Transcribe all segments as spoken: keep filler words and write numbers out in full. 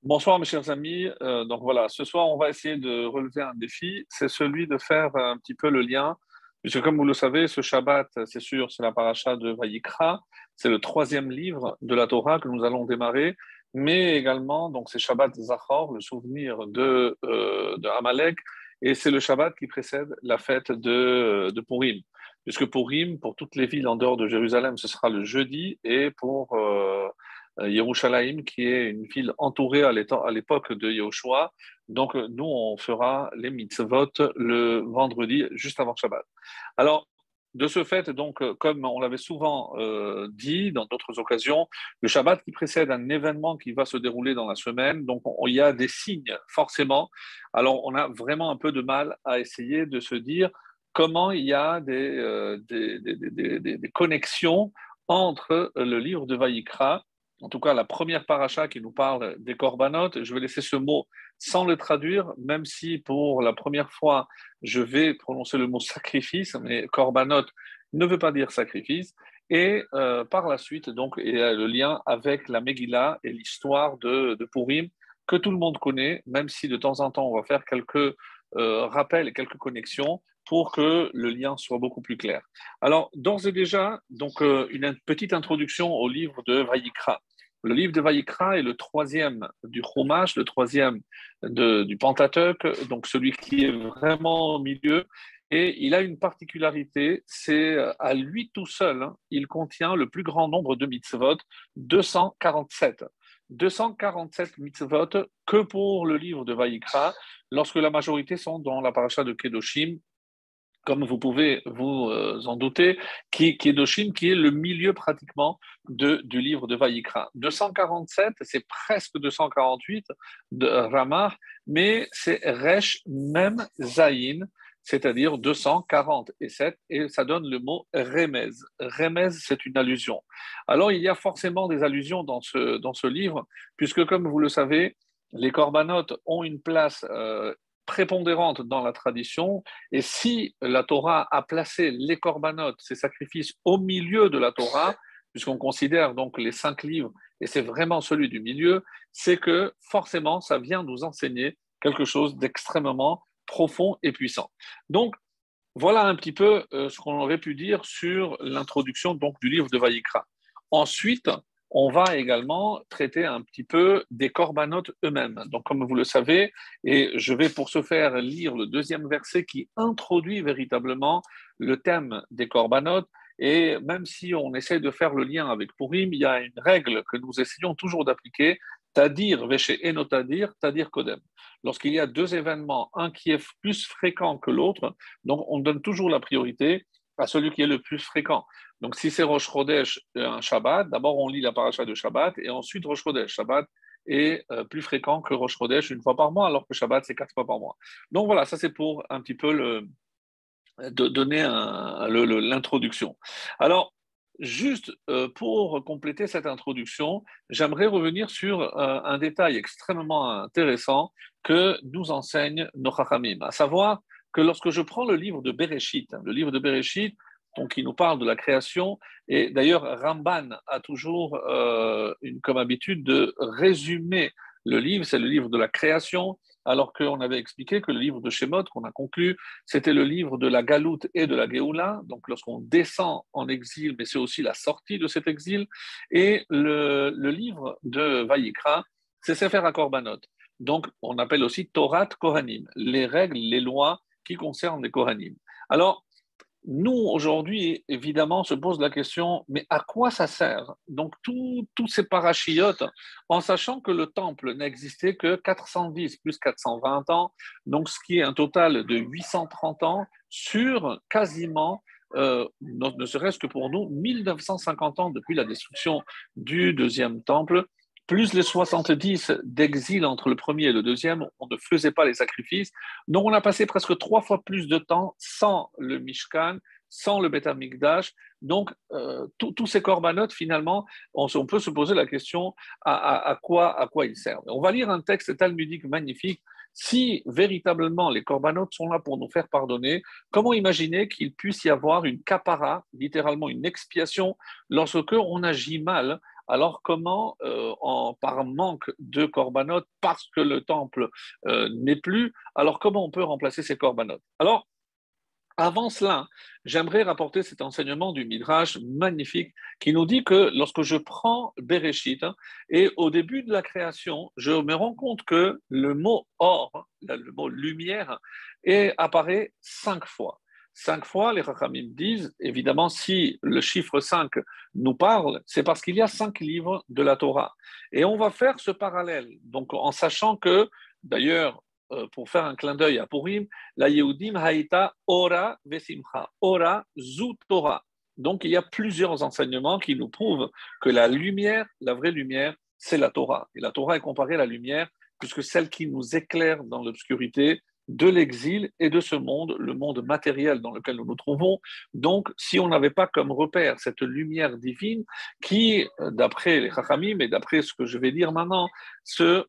Bonsoir mes chers amis. Euh, donc voilà, ce soir on va essayer de relever un défi, c'est celui de faire un petit peu le lien, puisque comme vous le savez, ce Shabbat, c'est sûr, c'est la paracha de Vayikra, c'est le troisième livre de la Torah que nous allons démarrer, mais également donc c'est Shabbat Zachor, le souvenir de, euh, de Amalek, et c'est le Shabbat qui précède la fête de, de Purim. Puisque Purim, pour toutes les villes en dehors de Jérusalem, ce sera le jeudi, et pour euh, euh, Yerushalayim, qui est une ville entourée à l'éto- à l'époque de Yehoshua. Donc, euh, nous, on fera les mitzvot le vendredi, juste avant Shabbat. Alors, de ce fait, donc, euh, comme on l'avait souvent euh, dit dans d'autres occasions, le Shabbat qui précède un événement qui va se dérouler dans la semaine, donc on- il y a des signes, forcément. Alors, on a vraiment un peu de mal à essayer de se dire comment il y a des, euh, des, des, des, des- des connexions entre le livre de Vaïkra, en tout cas la première paracha qui nous parle des corbanotes. Je vais laisser ce mot sans le traduire, même si pour la première fois, je vais prononcer le mot sacrifice, mais korbanot ne veut pas dire sacrifice. Et euh, par la suite, donc, il y a le lien avec la Megillah et l'histoire de, de Purim, que tout le monde connaît, même si de temps en temps, on va faire quelques euh, rappels et quelques connexions pour que le lien soit beaucoup plus clair. Alors, d'ores et déjà, donc, euh, une petite introduction au livre de Vayikra. Le livre de Vayikra est le troisième du Chumash, le troisième de, du Pentateuque, donc celui qui est vraiment au milieu. Et il a une particularité, c'est à lui tout seul, hein, il contient le plus grand nombre de mitzvot, deux cent quarante-sept. deux cent quarante-sept mitzvot que pour le livre de Vayikra, lorsque la majorité sont dans la paracha de Kedoshim, comme vous pouvez vous euh, en douter, qui, qui est Doshim, qui est le milieu pratiquement de, du livre de Vayikra. deux cent quarante-sept, c'est presque deux cent quarante-huit de Ramah, mais c'est Resh Mem Zayin, c'est-à-dire deux cent quarante-sept, et ça donne le mot Remez. Remez, c'est une allusion. Alors, il y a forcément des allusions dans ce, dans ce livre, puisque comme vous le savez, les corbanotes ont une place euh, prépondérante dans la tradition, et si la Torah a placé les corbanotes, ces sacrifices, au milieu de la Torah, puisqu'on considère donc les cinq livres, et c'est vraiment celui du milieu, c'est que forcément, ça vient nous enseigner quelque chose d'extrêmement profond et puissant. Donc, voilà un petit peu euh, ce qu'on aurait pu dire sur l'introduction donc du livre de Vayikra. Ensuite, on va également traiter un petit peu des corbanotes eux-mêmes. Donc, comme vous le savez, et je vais pour ce faire lire le deuxième verset qui introduit véritablement le thème des corbanotes. Et même si on essaie de faire le lien avec Purim, il y a une règle que nous essayons toujours d'appliquer, Tadir, Véché et Notadir, Tadir Kodem. Lorsqu'il y a deux événements, un qui est plus fréquent que l'autre, donc on donne toujours la priorité à celui qui est le plus fréquent. Donc si c'est Rosh Chodesh, un Shabbat, d'abord on lit la paracha de Shabbat et ensuite Rosh Chodesh. Shabbat est euh, plus fréquent que Rosh Chodesh une fois par mois, alors que Shabbat c'est quatre fois par mois. Donc voilà, ça c'est pour un petit peu le, de donner un- le- le- l'introduction. Alors, juste euh, pour compléter cette introduction, j'aimerais revenir sur euh, un détail extrêmement intéressant que nous enseignent nos Chachamim, à savoir que lorsque je prends le livre de Bereshit, hein, le livre de Bereshit, donc qui nous parle de la création, et d'ailleurs Ramban a toujours euh, une, comme habitude de résumer le livre, c'est le livre de la création, alors qu'on avait expliqué que le livre de Shemot, qu'on a conclu, c'était le livre de la Galoute et de la Géoula, donc lorsqu'on descend en exil, mais c'est aussi la sortie de cet exil. Et le, le livre de Vaïkra, c'est Sefer HaKorbanot. Donc on appelle aussi Torah Kohanim, les règles, les lois qui concernent les Kohanim. Alors, nous, aujourd'hui, évidemment, se pose la question, mais à quoi ça sert? Donc, tous tous ces parachiotes, en sachant que le temple n'existait que quatre cent dix plus quatre cent vingt ans, donc ce qui est un total de huit cent trente ans sur quasiment, euh, ne, ne serait-ce que pour nous, mille neuf cent cinquante ans depuis la destruction du deuxième temple, plus les soixante-dix d'exil entre le premier et le deuxième, on ne faisait pas les sacrifices. Donc, on a passé presque trois fois plus de temps sans le Mishkan, sans le Beth Amikdash. Donc, euh, tous ces corbanotes, finalement, on, on, peut se poser la question à, à, à, quoi, à quoi ils servent. On va lire un texte talmudique magnifique Si véritablement les corbanotes sont là pour nous faire pardonner, comment imaginer qu'il puisse y avoir une capara, littéralement une expiation, lorsque on agit mal? Alors comment, euh, en, par manque de corbanotes, parce que le temple euh, n'est plus, alors comment on peut remplacer ces corbanotes? Alors, avant cela, j'aimerais rapporter cet enseignement du Midrash magnifique qui nous dit que lorsque je prends Bereshit, hein, et au début de la création, je me rends compte que le mot or, le mot lumière, est, apparaît cinq fois. Cinq fois, les Rachamim disent, évidemment, si le chiffre cinq nous parle, c'est parce qu'il y a cinq livres de la Torah. Et on va faire ce parallèle, donc en sachant que, d'ailleurs, euh, pour faire un clin d'œil à Purim, la Yehudim Haïta Ora Vesimcha, Ora Zu Torah. Donc il y a plusieurs enseignements qui nous prouvent que la lumière, la vraie lumière, c'est la Torah. Et la Torah est comparée à la lumière, puisque celle qui nous éclaire dans l'obscurité de l'exil et de ce monde, le monde matériel dans lequel nous nous trouvons. Donc, si on n'avait pas comme repère cette lumière divine qui, d'après les Chachamim et d'après ce que je vais dire maintenant, se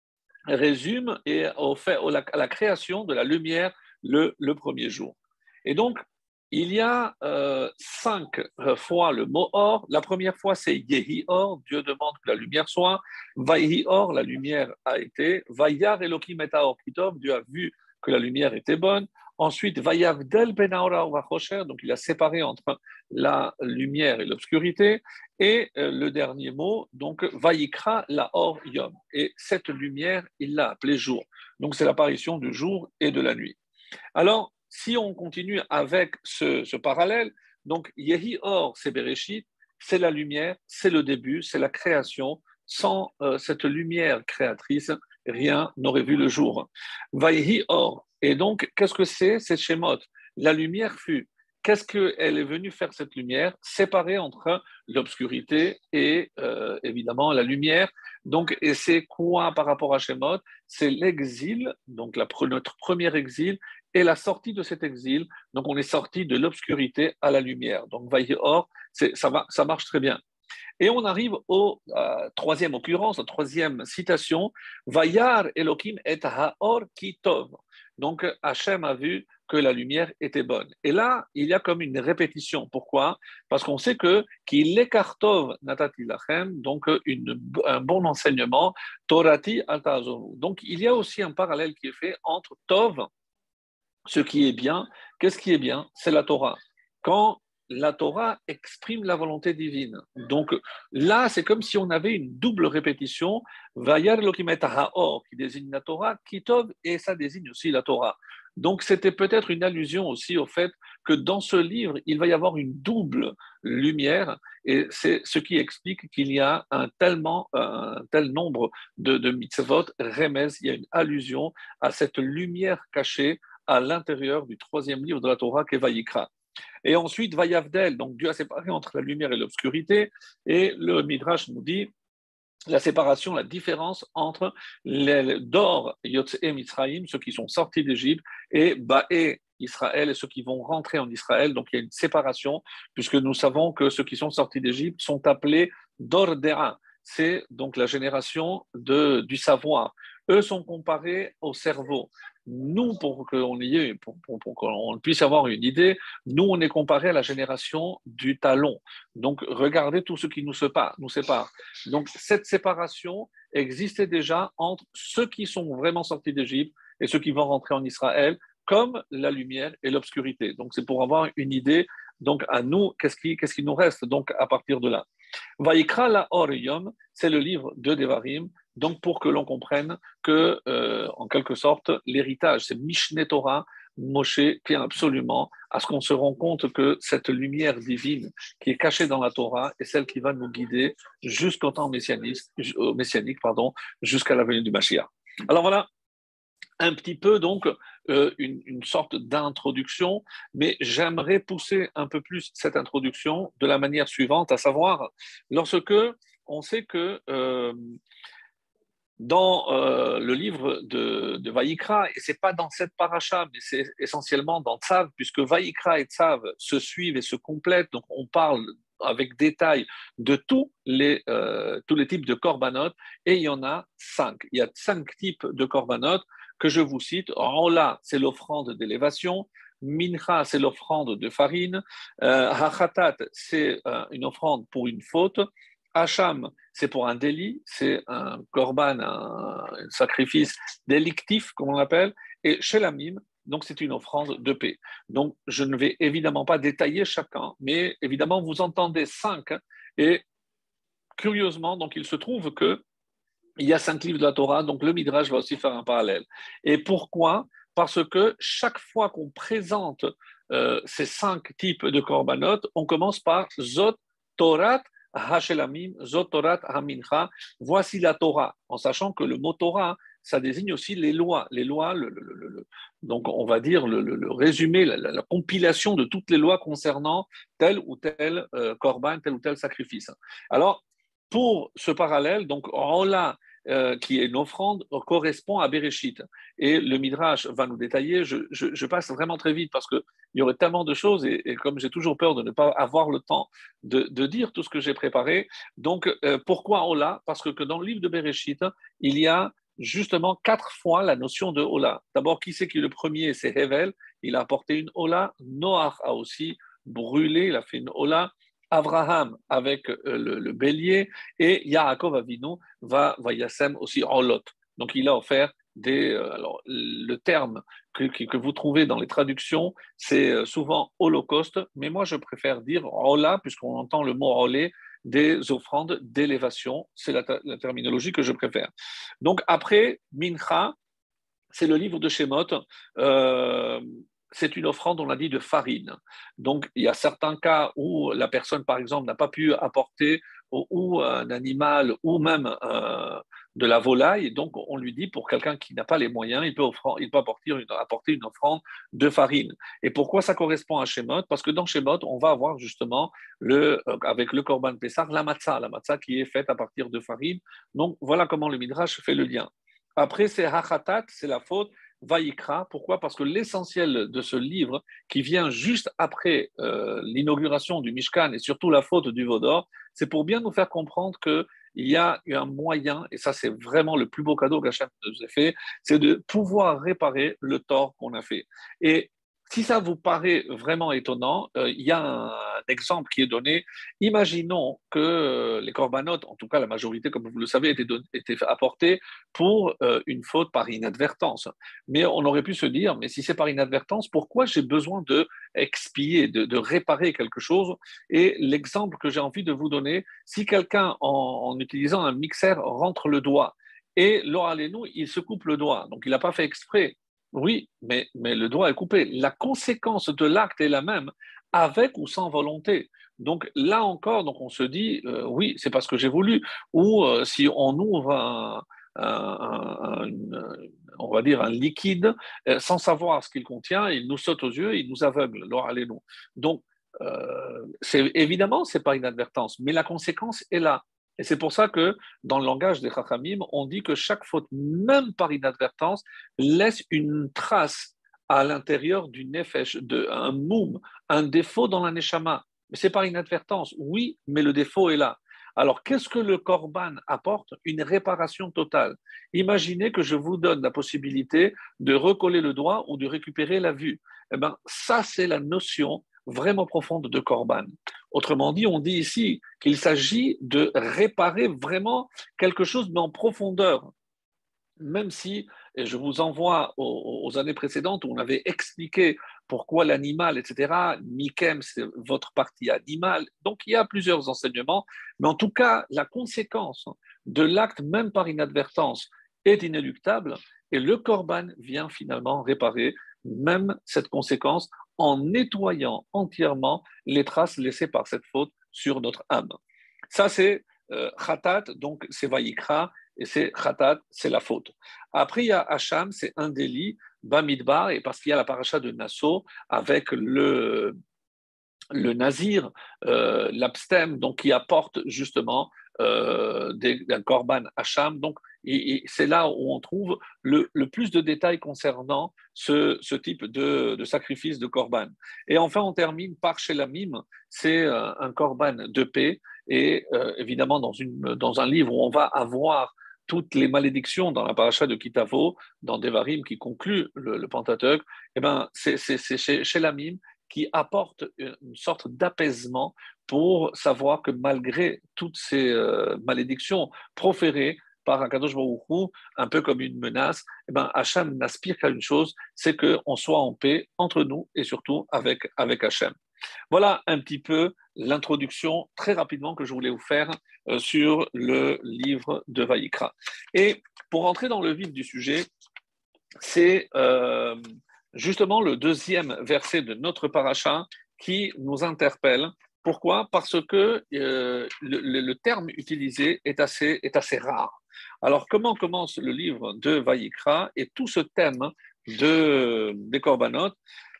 résume et au fait, à la création de la lumière le, le premier jour. Et donc, il y a euh, cinq fois le mot or. La première fois, c'est Yehi or, Dieu demande que la lumière soit. Vayhi or, la lumière a été. Vayar Elohim et Aor Kitov, Dieu a vu que la lumière était bonne. Ensuite, Vayavdel ben Aora Vachosher, donc il a séparé entre la lumière et l'obscurité. Et euh, le dernier mot, donc Vayikra la or yom. Et cette lumière, il l'a appelée jour. Donc c'est l'apparition du jour et de la nuit. Alors, si on continue avec ce, ce parallèle, donc Yehi Or, c'est Bereshit, c'est la lumière, c'est le début, c'est la création. Sans euh, cette lumière créatrice, rien n'aurait vu le jour. Vayhi Or. Et donc, qu'est-ce que c'est? C'est Shemot. La lumière fut. Qu'est-ce qu'elle est venue faire cette lumière? Séparer entre l'obscurité et euh, évidemment la lumière. Donc, et c'est quoi par rapport à Shemot? C'est l'exil, donc la, notre premier exil, et la sortie de cet exil. Donc, on est sorti de l'obscurité à la lumière. Donc, Vayhi Or, ça, va, ça marche très bien. Et on arrive au euh, troisième occurrence, la troisième citation, Vayar Elohim et Haor Kitov. Donc Hachem a vu que la lumière était bonne. Et là, il y a comme une répétition. Pourquoi? Parce qu'on sait que qu'il ekartov natati lachem, donc une, un bon enseignement, Torati altazovu. Donc il y a aussi un parallèle qui est fait entre Tov, ce qui est bien. Qu'est-ce qui est bien? C'est la Torah. Quand la Torah exprime la volonté divine. Donc là, c'est comme si on avait une double répétition. Vayar Elohim et Haor, qui désigne la Torah, Kitov, et ça désigne aussi la Torah. Donc c'était peut-être une allusion aussi au fait que dans ce livre, il va y avoir une double lumière, et c'est ce qui explique qu'il y a un, tellement, un tel nombre de, de mitzvot, remez, il y a une allusion à cette lumière cachée à l'intérieur du troisième livre de la Torah, qui est Vayikra. Et ensuite, Vayavdel, donc Dieu a séparé entre la lumière et l'obscurité, et le Midrash nous dit la séparation, la différence entre les Dor, Yotzei Mitzrayim, ceux qui sont sortis d'Égypte, et Baé, Israël, et ceux qui vont rentrer en Israël. Donc il y a une séparation, puisque nous savons que ceux qui sont sortis d'Égypte sont appelés Dor Dera. C'est donc la génération de, du savoir. Eux sont comparés au cerveau. Nous, pour qu'on y ait, pour, pour, pour qu'on puisse avoir une idée, nous, on est comparé à la génération du talon. Donc, regardez tout ce qui nous sépare. Nous sépare. Donc, cette séparation existait déjà entre ceux qui sont vraiment sortis d'Égypte et ceux qui vont rentrer en Israël, comme la lumière et l'obscurité. Donc, c'est pour avoir une idée. Donc, à nous, qu'est-ce qui, qu'est-ce qui nous reste donc à partir de là? Vaikra la Or Yom, c'est le livre de Devarim. Donc, pour que l'on comprenne que, euh, en quelque sorte, l'héritage, c'est Mishneh Torah, Moshe tient absolument à ce qu'on se rend compte que cette lumière divine qui est cachée dans la Torah est celle qui va nous guider jusqu'au temps messianique, messianique pardon, jusqu'à la venue du Mashiach. Alors voilà, un petit peu donc euh, une, une sorte d'introduction, mais j'aimerais pousser un peu plus cette introduction de la manière suivante, à savoir, lorsque on sait que euh, dans euh, le livre de, de Vaïkra, et ce n'est pas dans cette paracha, mais c'est essentiellement dans Tzav, puisque Vaïkra et Tzav se suivent et se complètent, donc on parle avec détail de tous les, euh, tous les types de korbanot, et il y en a cinq. Il y a cinq types de korbanot que je vous cite. Ola, c'est l'offrande d'élévation. Mincha, c'est l'offrande de farine. Euh, Hachatat, c'est euh, une offrande pour une faute. Hacham, c'est pour un délit, c'est un korban, un, un sacrifice délictif, comme on l'appelle. Et Shelamim, donc c'est une offrande de paix. Donc je ne vais évidemment pas détailler chacun, mais évidemment vous entendez cinq. Hein, et curieusement, donc il se trouve que il y a cinq livres de la Torah, donc le Midrash va aussi faire un parallèle. Et pourquoi? Parce que chaque fois qu'on présente euh, ces cinq types de korbanot, on commence par Zot Torat Hashelamim, Zot Torat Hamincha. Voici la Torah, en sachant que le mot Torah, ça désigne aussi les lois. Les lois, le, le, le, le, donc on va dire le, le, le résumé, la, la, la, compilation de toutes les lois concernant tel ou tel euh, korban, tel ou tel sacrifice. Alors, pour ce parallèle, donc Ola, euh, qui est une offrande, correspond à Bereshit. Et le Midrash va nous détailler, je, je, je passe vraiment très vite parce qu'il y aurait tellement de choses et, et comme j'ai toujours peur de ne pas avoir le temps de, de dire tout ce que j'ai préparé, donc euh, pourquoi Ola? Parce que, que dans le livre de Bereshit, il y a justement quatre fois la notion de Ola. D'abord, qui c'est qui est le premier? C'est Hevel, il a apporté une Ola. Noach a aussi brûlé, il a fait une Ola. Abraham avec euh, le, le bélier et Yaakov Avinu va, va Yassem aussi Olot. Donc il a offert des. Euh, alors le terme que, que, que vous trouvez dans les traductions, c'est souvent holocauste, mais moi je préfère dire Ola, puisqu'on entend le mot Olé, des offrandes d'élévation. C'est la, la terminologie que je préfère. Donc après, Mincha, c'est le livre de Shemot. Euh, c'est une offrande, on a dit, de farine. Donc, il y a certains cas où la personne, par exemple, n'a pas pu apporter ou, ou un animal ou même euh, de la volaille. Donc, on lui dit, pour quelqu'un qui n'a pas les moyens, il peut, offrir, il peut apporter, une, apporter une offrande de farine. Et pourquoi ça correspond à Shemot? Parce que dans Shemot, on va avoir justement, le, avec le Korban Pessah, la matzah, la matzah qui est faite à partir de farine. Donc, voilà comment le Midrash fait le lien. Après, c'est Hachatat, c'est la faute. Vaïkra, pourquoi? Parce que l'essentiel de ce livre, qui vient juste après euh, l'inauguration du Mishkan et surtout la faute du Vaudor, c'est pour bien nous faire comprendre qu'il y a un moyen, et ça c'est vraiment le plus beau cadeau qu'Hachem nous a fait, c'est de pouvoir réparer le tort qu'on a fait. Et si ça vous paraît vraiment étonnant, euh, il y a un, un exemple qui est donné. Imaginons que euh, les corbanotes, en tout cas la majorité, comme vous le savez, étaient, don- étaient apportés pour euh, une faute par inadvertance. Mais on aurait pu se dire, mais si c'est par inadvertance, pourquoi j'ai besoin de expier, de, de réparer quelque chose? Et l'exemple que j'ai envie de vous donner, si quelqu'un, en, en utilisant un mixeur, rentre le doigt, et l'oralénou, il se coupe le doigt, donc il n'a pas fait exprès. Oui, mais, mais le doigt est coupé. La conséquence de l'acte est la même, avec ou sans volonté. Donc là encore, donc on se dit, euh, oui, c'est parce que j'ai voulu. Ou euh, si on ouvre un, un, un, un, on va dire un liquide, euh, sans savoir ce qu'il contient, il nous saute aux yeux, il nous aveugle. Allez-nous. Donc, euh, c'est, évidemment, ce n'est pas inadvertance, mais la conséquence est là. Et c'est pour ça que dans le langage des Chachamim, on dit que chaque faute, même par inadvertance, laisse une trace à l'intérieur du nefesh, de, un moum, un défaut dans la neshama. Mais c'est par inadvertance, oui, mais le défaut est là. Alors, qu'est-ce que le korban apporte? Une réparation totale. Imaginez que je vous donne la possibilité de recoller le doigt ou de récupérer la vue. Eh bien, ça, c'est la notion vraiment profonde de korban. Autrement dit, on dit ici qu'il s'agit de réparer vraiment quelque chose mais en profondeur. Même si, et je vous envoie aux, aux années précédentes où on avait expliqué pourquoi l'animal, et cetera. Mikem, c'est votre partie animale. Donc, il y a plusieurs enseignements. Mais en tout cas, la conséquence de l'acte, même par inadvertance, est inéluctable. Et le korban vient finalement réparer même cette conséquence en nettoyant entièrement les traces laissées par cette faute sur notre âme. Ça, c'est euh, Khatat, donc c'est Vaïkra, et c'est Khatat, c'est la faute. Après, il y a Hacham, c'est un délit, Bamidbar, et parce qu'il y a la paracha de Nassau avec le, le nazir, euh, l'abstème, donc qui apporte justement euh, des, un korban Hacham. Donc, et, et c'est là où on trouve le, le, plus de détails concernant ce, ce type de, de, sacrifice de korban. Et enfin, on termine par Shelamim, c'est euh, un korban de paix, et euh, évidemment dans, une, dans un livre où on va avoir toutes les malédictions dans la paracha de Kitavo, dans Devarim qui conclut le, le Pentateuque, eh ben, c'est, c'est, c'est chez, chez l'Amim qui apporte une, une sorte d'apaisement pour savoir que malgré toutes ces euh, malédictions proférées par Akadosh Baruch Hu, un peu comme une menace, eh ben, Hachem n'aspire qu'à une chose, c'est qu'on soit en paix entre nous et surtout avec, avec Hachem. Voilà un petit peu l'introduction très rapidement que je voulais vous faire euh, sur le livre de Vaïkra. Et pour entrer dans le vif du sujet, c'est euh, justement le deuxième verset de notre paracha qui nous interpelle. Pourquoi? Parce que euh, le, le terme utilisé est assez, est assez rare. Alors, comment commence le livre de Vaïkra et tout ce thème de, des Korbanot?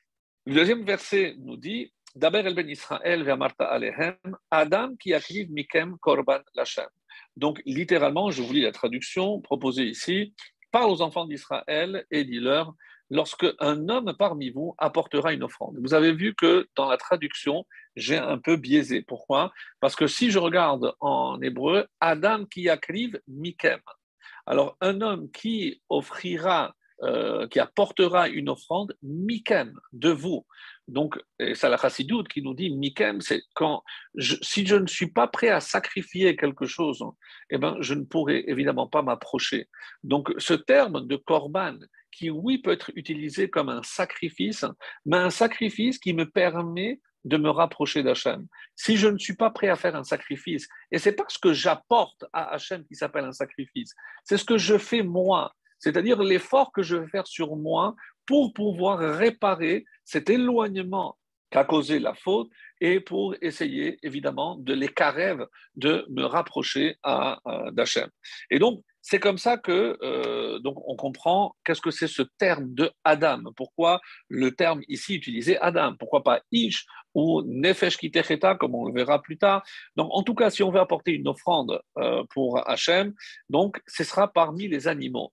Le deuxième verset nous dit Daber el ben Israël ve'amarta alehem Adam ki akriv mikem korban lachem. Donc, littéralement, je vous lis la traduction proposée ici. Parle aux enfants d'Israël et dis-leur lorsque un homme parmi vous apportera une offrande. Vous avez vu que dans la traduction, j'ai un peu biaisé. Pourquoi? Parce que si je regarde en hébreu, Adam ki akriv mikem. Alors, un homme qui offrira Euh, qui apportera une offrande, mikem, de vous. Donc, c'est la chassidoute qui nous dit, mikem, c'est quand, je, si je ne suis pas prêt à sacrifier quelque chose, eh ben, je ne pourrai évidemment pas m'approcher. Donc, ce terme de korban, qui oui peut être utilisé comme un sacrifice, mais un sacrifice qui me permet de me rapprocher d'Hachem. Si je ne suis pas prêt à faire un sacrifice, et c'est pas ce que j'apporte à Hachem qui s'appelle un sacrifice, c'est ce que je fais moi. C'est-à-dire l'effort que je vais faire sur moi pour pouvoir réparer cet éloignement qu'a causé la faute et pour essayer évidemment de les carèves, de me rapprocher à, à d'Hachem. Et donc, c'est comme ça que euh, donc on comprend qu'est-ce que c'est ce terme de Adam. Pourquoi le terme ici utilisé Adam? Pourquoi pas Ish ou Nefesh Kitecheta, comme on le verra plus tard. Donc, en tout cas, si on veut apporter une offrande euh, pour Hachem, donc ce sera parmi les animaux.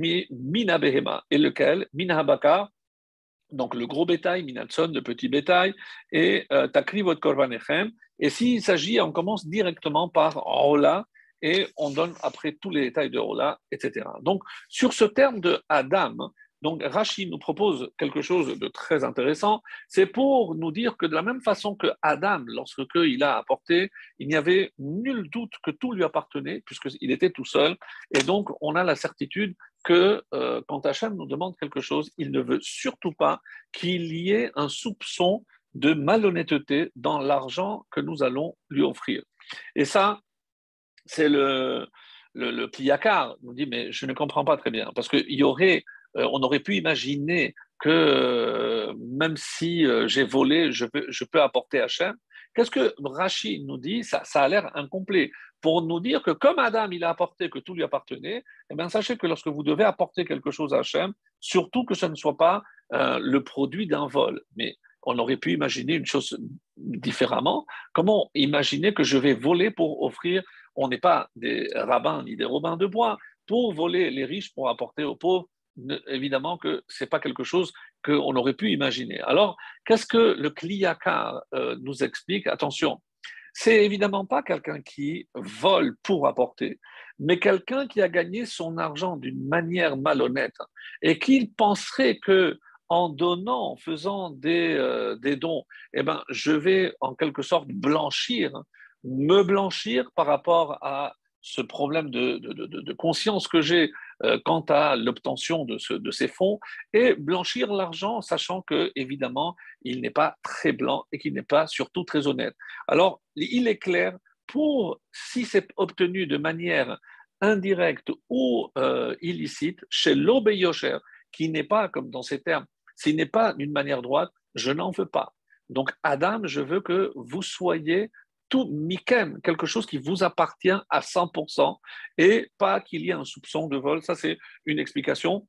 Mina Behema, et lequel? Mina Habaka, donc le gros bétail, Minatson, le petit bétail, et euh, Takrivot Korbanechem. Et s'il s'agit, on commence directement par Rola, et on donne après tous les détails de Rola, et cetera. Donc, sur ce terme de Adam, donc Rashi nous propose quelque chose de très intéressant, c'est pour nous dire que de la même façon que Adam, lorsque il a apporté, il n'y avait nul doute que tout lui appartenait, puisqu'il était tout seul, et donc on a la certitude que euh, quand Hachem nous demande quelque chose, il ne veut surtout pas qu'il y ait un soupçon de malhonnêteté dans l'argent que nous allons lui offrir. Et ça, c'est le, le, le Kliyakar nous dit, mais je ne comprends pas très bien, parce qu'il y aurait, euh, on aurait pu imaginer que euh, même si euh, j'ai volé, je peux, je peux apporter Hachem. Qu'est-ce que Rashi nous dit? Ça, ça a l'air incomplet. Pour nous dire que comme Adam, il a apporté que tout lui appartenait, eh bien, sachez que lorsque vous devez apporter quelque chose à Hachem, surtout que ce ne soit pas euh, le produit d'un vol. Mais on aurait pu imaginer une chose différemment. Comment imaginer que je vais voler pour offrir? On n'est pas des rabbins ni des robins de bois. Pour voler les riches, pour apporter aux pauvres, évidemment que ce n'est pas quelque chose qu'on aurait pu imaginer. Alors, qu'est-ce que le Kliyakar euh, nous explique? Attention, c'est évidemment pas quelqu'un qui vole pour apporter, mais quelqu'un qui a gagné son argent d'une manière malhonnête et qui penserait que en donnant, en faisant des, euh, des dons, eh ben, je vais en quelque sorte blanchir, me blanchir par rapport à ce problème de, de, de, de conscience que j'ai euh, quant à l'obtention de, ce, de ces fonds et blanchir l'argent, sachant que évidemment il n'est pas très blanc et qu'il n'est pas surtout très honnête. Alors, il est clair, pour si c'est obtenu de manière indirecte ou euh, illicite, chez l'obéyosher, qui n'est pas, comme dans ces termes, s'il n'est pas d'une manière droite, je n'en veux pas. Donc, Adam, je veux que vous soyez tout mikem, quelque chose qui vous appartient à cent pour cent et pas qu'il y ait un soupçon de vol. Ça, c'est une explication.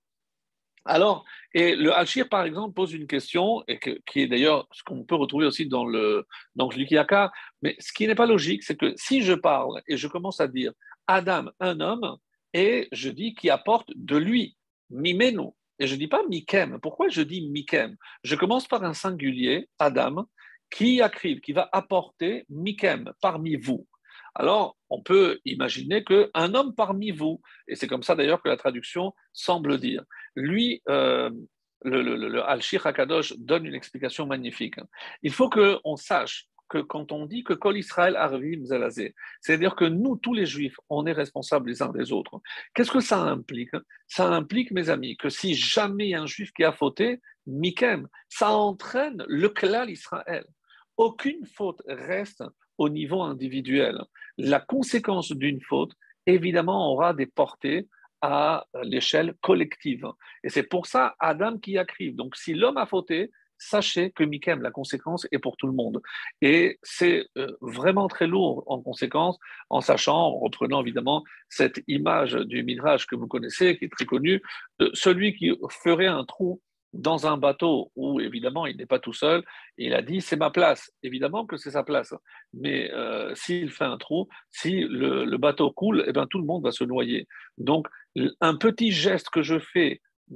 Alors, et le Hachir, par exemple, pose une question, et que, qui est d'ailleurs ce qu'on peut retrouver aussi dans le, dans le Kliyakar, mais ce qui n'est pas logique, c'est que si je parle et je commence à dire Adam, un homme, et je dis qui apporte de lui, mimenu, et je ne dis pas mikem. Pourquoi je dis mikem? Je commence par un singulier, Adam, qui accrive, qui va apporter mikem parmi vous. Alors, on peut imaginer qu'un homme parmi vous, et c'est comme ça d'ailleurs que la traduction semble dire, lui, euh, le, le, le, le Al-Shir HaKadosh donne une explication magnifique. Il faut qu'on sache que quand on dit que Kol Israël Arvim Zelazé, c'est-à-dire que nous, tous les Juifs, on est responsables les uns des autres. Qu'est-ce que ça implique? Ça implique, mes amis, que si jamais il y a un Juif qui a fauté, Mikem, ça entraîne le Klal Israël. Aucune faute reste au niveau individuel. La conséquence d'une faute, évidemment, aura des portées à l'échelle collective. Et c'est pour ça Adam qui a crié. Donc, si l'homme a fauté, sachez que Mikem, la conséquence est pour tout le monde. Et c'est euh, vraiment très lourd en conséquence, en sachant, en reprenant évidemment cette image du Midrash que vous connaissez, qui est très connue, de celui qui ferait un trou dans un bateau où évidemment il n'est pas tout seul, et il a dit c'est ma place. Évidemment que c'est sa place, mais euh, s'il fait un trou, si le, le bateau coule, eh bien, tout le monde va se noyer. Donc un petit geste que je fais,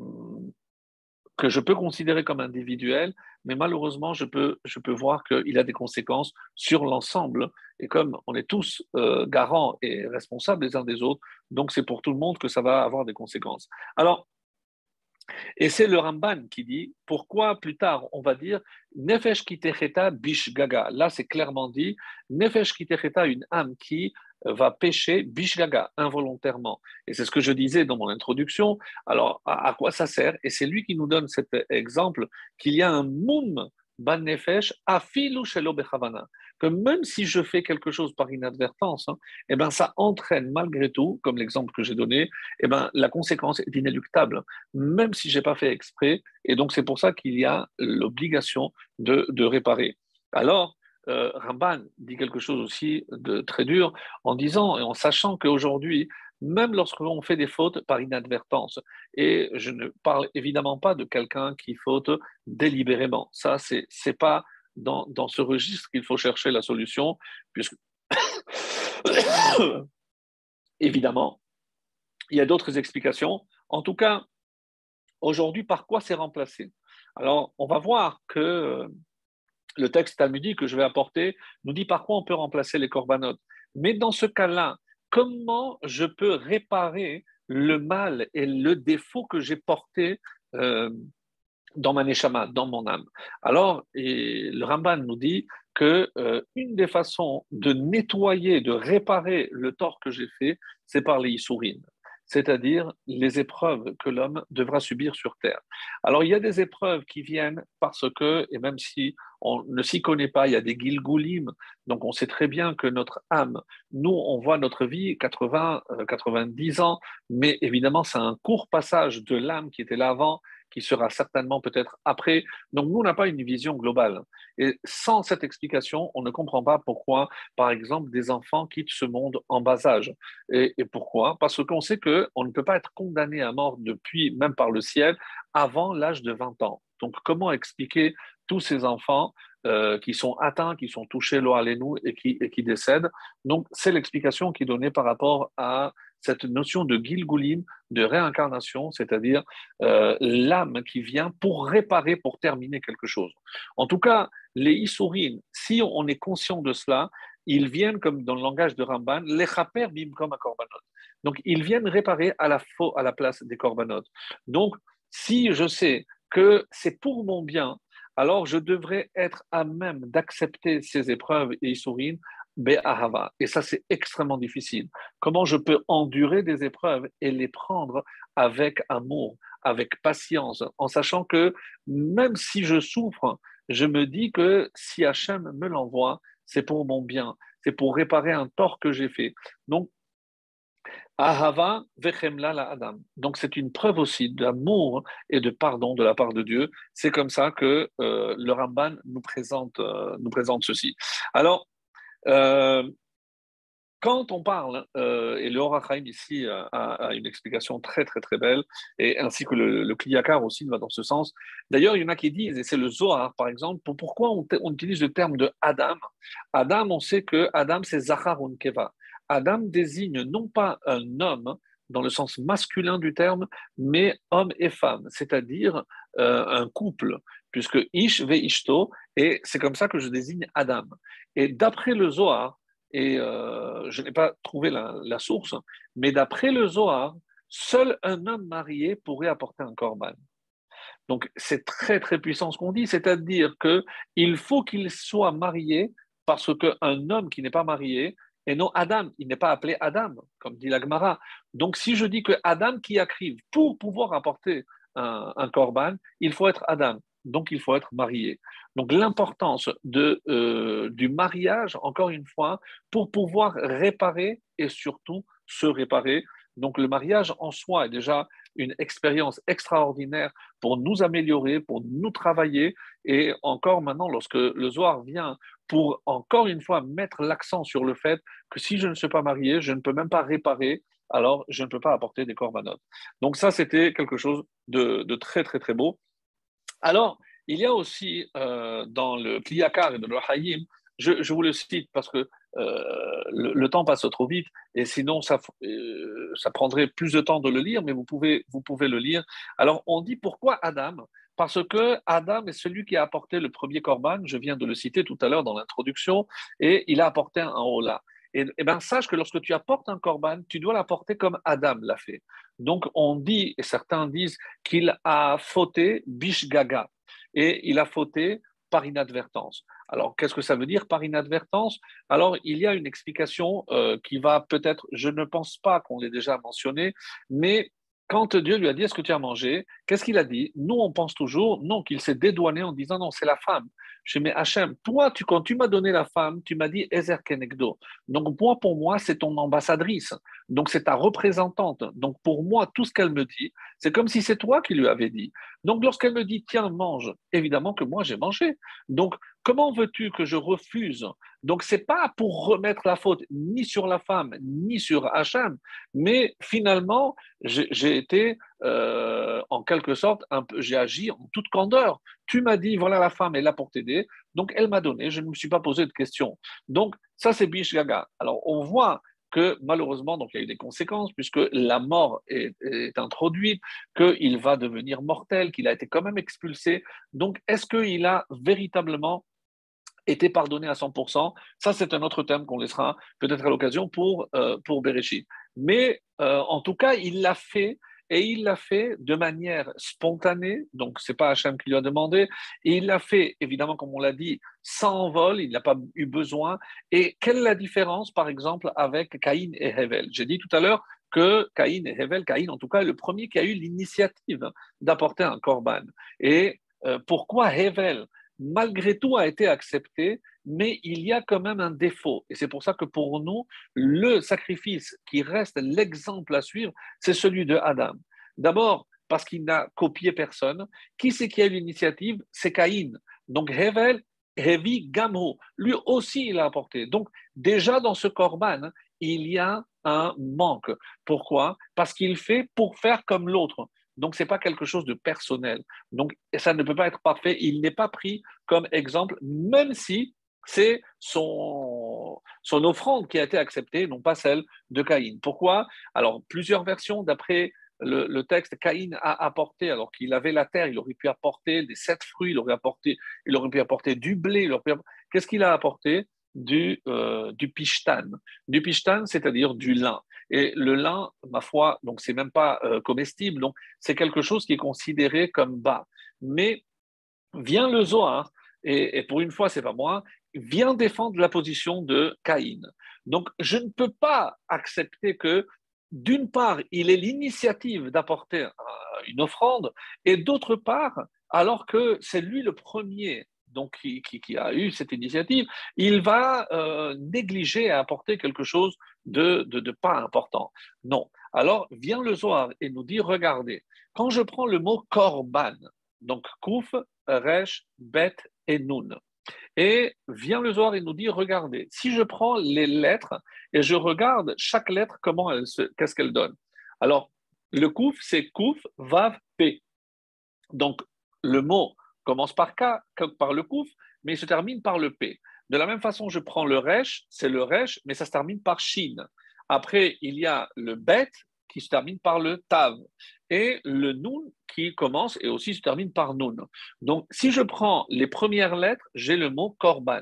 que je peux considérer comme individuel, mais malheureusement, je peux, je peux voir qu'il a des conséquences sur l'ensemble. Et comme on est tous euh, garants et responsables les uns des autres, donc c'est pour tout le monde que ça va avoir des conséquences. Alors, et c'est le Ramban qui dit pourquoi plus tard on va dire Nefesh kitecheta bish gaga. Là, c'est clairement dit Nefesh kitecheta, une âme qui va pécher bish gaga, involontairement. Et c'est ce que je disais dans mon introduction. Alors, à, à quoi ça sert? Et c'est lui qui nous donne cet exemple qu'il y a un moum ban nefesh afilu shelo bechavana, que même si je fais quelque chose par inadvertance, hein, eh ben ça entraîne malgré tout, comme l'exemple que j'ai donné, eh ben la conséquence est inéluctable, même si j'ai pas fait exprès. Et donc c'est pour ça qu'il y a l'obligation de, de réparer. Alors euh, Ramban dit quelque chose aussi de très dur en disant et en sachant qu'aujourd'hui, même lorsqu'on fait des fautes par inadvertance, et je ne parle évidemment pas de quelqu'un qui faute délibérément. Ça, c'est c'est pas dans, dans ce registre qu'il faut chercher la solution, puisque évidemment, il y a d'autres explications. En tout cas, aujourd'hui, par quoi c'est remplacé? Alors, on va voir que le texte talmudique que je vais apporter nous dit par quoi on peut remplacer les corbanotes. Mais dans ce cas-là, comment je peux réparer le mal et le défaut que j'ai porté euh, dans ma neshama, dans mon âme? Alors, et le Ramban nous dit que euh, une des façons de nettoyer, de réparer le tort que j'ai fait, c'est par les issourim, c'est-à-dire les épreuves que l'homme devra subir sur terre. Alors, il y a des épreuves qui viennent parce que, et même si on ne s'y connaît pas, il y a des gilgulim, donc on sait très bien que notre âme, nous, on voit notre vie quatre-vingts, quatre-vingt-dix ans, mais évidemment, c'est un court passage de l'âme qui était là avant, qui sera certainement peut-être après. Donc, nous, on n'a pas une vision globale. Et sans cette explication, on ne comprend pas pourquoi, par exemple, des enfants quittent ce monde en bas âge. Et, et pourquoi? Parce qu'on sait qu'on ne peut pas être condamné à mort depuis, même par le ciel, avant l'âge de vingt ans. Donc, comment expliquer tous ces enfants euh, qui sont atteints, qui sont touchés, lo alenu, et qui, et qui décèdent? Donc, c'est l'explication qui est donnée par rapport à cette notion de Gilgulim, de réincarnation, c'est-à-dire euh, l'âme qui vient pour réparer, pour terminer quelque chose. En tout cas, les Issourim, si on est conscient de cela, ils viennent, comme dans le langage de Ramban, les chaper bimkom à korbanot. Donc, ils viennent réparer à la, faux, à la place des korbanot. Donc, si je sais que c'est pour mon bien, alors je devrais être à même d'accepter ces épreuves et Issourim Be'ahava. Et ça, c'est extrêmement difficile. Comment je peux endurer des épreuves et les prendre avec amour, avec patience, en sachant que même si je souffre, je me dis que si Hachem me l'envoie, c'est pour mon bien, c'est pour réparer un tort que j'ai fait. Donc, Ahava vechemla la Adam. Donc, c'est une preuve aussi d'amour et de pardon de la part de Dieu. C'est comme ça que euh, le Ramban nous présente, euh, nous présente ceci. Alors, euh, quand on parle, euh, et le Or HaChaim ici euh, a, a une explication très très très belle, et ainsi que le, le Kli Yakar aussi va dans ce sens. D'ailleurs, il y en a qui disent, et c'est le Zohar par exemple, pour, pourquoi on, on utilise le terme de Adam? Adam, on sait que Adam c'est Zachar Unkeva. Adam désigne non pas un homme dans le sens masculin du terme, mais homme et femme, c'est-à-dire euh, un couple, puisque Ish ve Ishto, et c'est comme ça que je désigne Adam. Et d'après le Zohar, et euh, je n'ai pas trouvé la, la source, mais d'après le Zohar, seul un homme marié pourrait apporter un korban. Donc c'est très très puissant ce qu'on dit, c'est-à-dire qu'il faut qu'il soit marié parce qu'un homme qui n'est pas marié, et non Adam, il n'est pas appelé Adam, comme dit la Gemara. Donc si je dis que Adam qui écrive pour pouvoir apporter un, un korban, il faut être Adam, donc il faut être marié. Donc l'importance de, euh, du mariage, encore une fois, pour pouvoir réparer et surtout se réparer. Donc le mariage en soi est déjà une expérience extraordinaire pour nous améliorer, pour nous travailler. Et encore maintenant, lorsque le Zohar vient pour encore une fois mettre l'accent sur le fait que si je ne suis pas marié, je ne peux même pas réparer, alors je ne peux pas apporter des corbanotes. Donc ça, c'était quelque chose de, de très, très, très beau. Alors, il y a aussi euh, dans le Kliyakar et dans le Hayim, je, je, vous le cite parce que euh, le, le, temps passe trop vite et sinon ça, euh, ça prendrait plus de temps de le lire, mais vous pouvez, vous pouvez le lire. Alors, on dit pourquoi Adam? Parce que Adam est celui qui a apporté le premier korban, je viens de le citer tout à l'heure dans l'introduction, et il a apporté un hola. Et, et bien, sache que lorsque tu apportes un korban, tu dois l'apporter comme Adam l'a fait. Donc, on dit, et certains disent qu'il a fauté bishgaga, et il a fauté par inadvertance. Alors, qu'est-ce que ça veut dire par inadvertance? Alors, il y a une explication euh, qui va peut-être, je ne pense pas qu'on l'ait déjà mentionné, mais quand Dieu lui a dit, est-ce que tu as mangé? Qu'est-ce qu'il a dit? Nous, on pense toujours, non, qu'il s'est dédouané en disant, non, c'est la femme. Je dis, mais Hachem, toi, tu, quand tu m'as donné la femme, tu m'as dit Ezer Kenegdo. Donc, moi, pour moi, c'est ton ambassadrice. Donc, c'est ta représentante. Donc, pour moi, tout ce qu'elle me dit, c'est comme si c'est toi qui lui avais dit. Donc, lorsqu'elle me dit, tiens, mange, évidemment que moi, j'ai mangé. Donc, comment veux-tu que je refuse? Donc, ce n'est pas pour remettre la faute ni sur la femme, ni sur Hachem, mais finalement, j'ai, j'ai été, euh, en quelque sorte, un peu, j'ai agi en toute candeur. Tu m'as dit, voilà la femme est là pour t'aider, donc elle m'a donné, je ne me suis pas posé de questions. Donc, ça, c'est Bish Gaga. Alors, on voit que malheureusement, donc il y a eu des conséquences, puisque la mort est, est introduite, qu'il va devenir mortel, qu'il a été quand même expulsé. Donc, est-ce qu'il a véritablement été pardonné à cent pour cent? Ça, c'est un autre thème qu'on laissera peut-être à l'occasion pour, euh, pour Bereshit. Mais euh, en tout cas, il l'a fait. Et il l'a fait de manière spontanée, donc ce n'est pas Hachem qui lui a demandé, et il l'a fait, évidemment, comme on l'a dit, sans vol, il n'a pas eu besoin. Et quelle est la différence, par exemple, avec Caïn et Hevel? J'ai dit tout à l'heure que Caïn et Hevel, Caïn en tout cas, est le premier qui a eu l'initiative d'apporter un korban. Et euh, pourquoi Hevel malgré tout, a été accepté, mais il y a quand même un défaut. Et c'est pour ça que pour nous, le sacrifice qui reste l'exemple à suivre, c'est celui de Adam. D'abord, parce qu'il n'a copié personne. Qui c'est qui a eu l'initiative? C'est Caïn. Donc, Hevel, Hevi, Gamho, lui aussi, il a apporté. Donc, déjà dans ce korban, il y a un manque. Pourquoi? Parce qu'il fait pour faire comme l'autre. Donc, ce n'est pas quelque chose de personnel. Donc, ça ne peut pas être parfait. Il n'est pas pris comme exemple, même si c'est son, son offrande qui a été acceptée, non pas celle de Caïn. Pourquoi? Alors, plusieurs versions d'après le, le, texte, Caïn a apporté, alors qu'il avait la terre, il aurait pu apporter des sept fruits, il aurait, apporté, il aurait pu apporter du blé. Il aurait pu apporter... Qu'est-ce qu'il a apporté? Du, euh, du pishtan. Du pishtan, c'est-à-dire du lin. Et le lin, ma foi, donc c'est même pas euh, comestible, donc c'est quelque chose qui est considéré comme bas. Mais vient le Zohar, et, et pour une fois, c'est pas moi, vient défendre la position de Caïn. Donc, je ne peux pas accepter que, d'une part, il ait l'initiative d'apporter une offrande, et d'autre part, alors que c'est lui le premier donc, qui, qui, qui a eu cette initiative, il va euh, négliger et apporter quelque chose de, de, de pas important. Non. Alors, vient le Zohar et nous dit, regardez, quand je prends le mot korban, donc Kouf, Resh, Bet et Nun. Et vient le Zohar et nous dit, regardez, si je prends les lettres et je regarde chaque lettre, comment elle se, qu'est-ce qu'elle donne? Alors, le Kouf, c'est Kouf, Vav, P. Donc, le mot commence par K, par le Kouf, mais il se termine par le P. De la même façon, je prends le Resh, c'est le Resh, mais ça se termine par Shin. Après, il y a le Bet, qui se termine par le Tav, et le Nun qui commence et aussi se termine par Nun. Donc, si je prends les premières lettres, j'ai le mot Korban.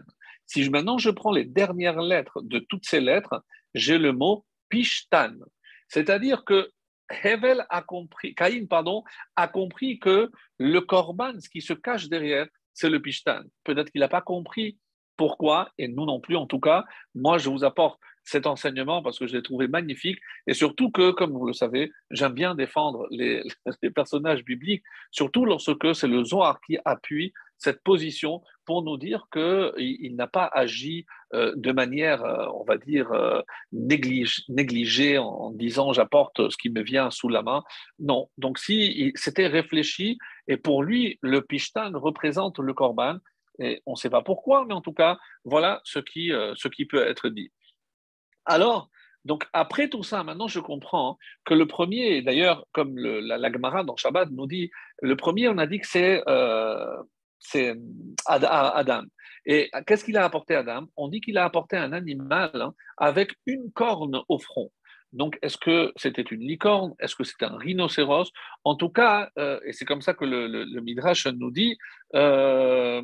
Si je, maintenant je prends les dernières lettres de toutes ces lettres, j'ai le mot pishtan. C'est-à-dire que Hevel a compris, Caïn, pardon, a compris que le korban, ce qui se cache derrière, c'est le pishtan. Peut-être qu'il n'a pas compris pourquoi, et nous non plus en tout cas. Moi, je vous apporte cet enseignement parce que je l'ai trouvé magnifique, et surtout que, comme vous le savez, j'aime bien défendre les, les personnages bibliques, surtout lorsque c'est le Zohar qui appuie cette position pour nous dire qu'il il n'a pas agi euh, de manière, euh, on va dire, euh, néglige, négligée en, en disant j'apporte ce qui me vient sous la main. Non. Donc, si c'était réfléchi, et pour lui, le pishtan représente le korban, et on ne sait pas pourquoi, mais en tout cas, voilà ce qui, euh, ce qui peut être dit. Alors, donc après tout ça, maintenant je comprends que le premier, d'ailleurs, comme le, la, la Gemara dans Shabbat nous dit, le premier, on a dit que c'est euh, c'est Adam. Et qu'est-ce qu'il a apporté Adam? On dit qu'il a apporté un animal hein, avec une corne au front. Donc, est-ce que c'était une licorne? Est-ce que c'était un rhinocéros? En tout cas, euh, et c'est comme ça que le, le, le Midrash nous dit, euh,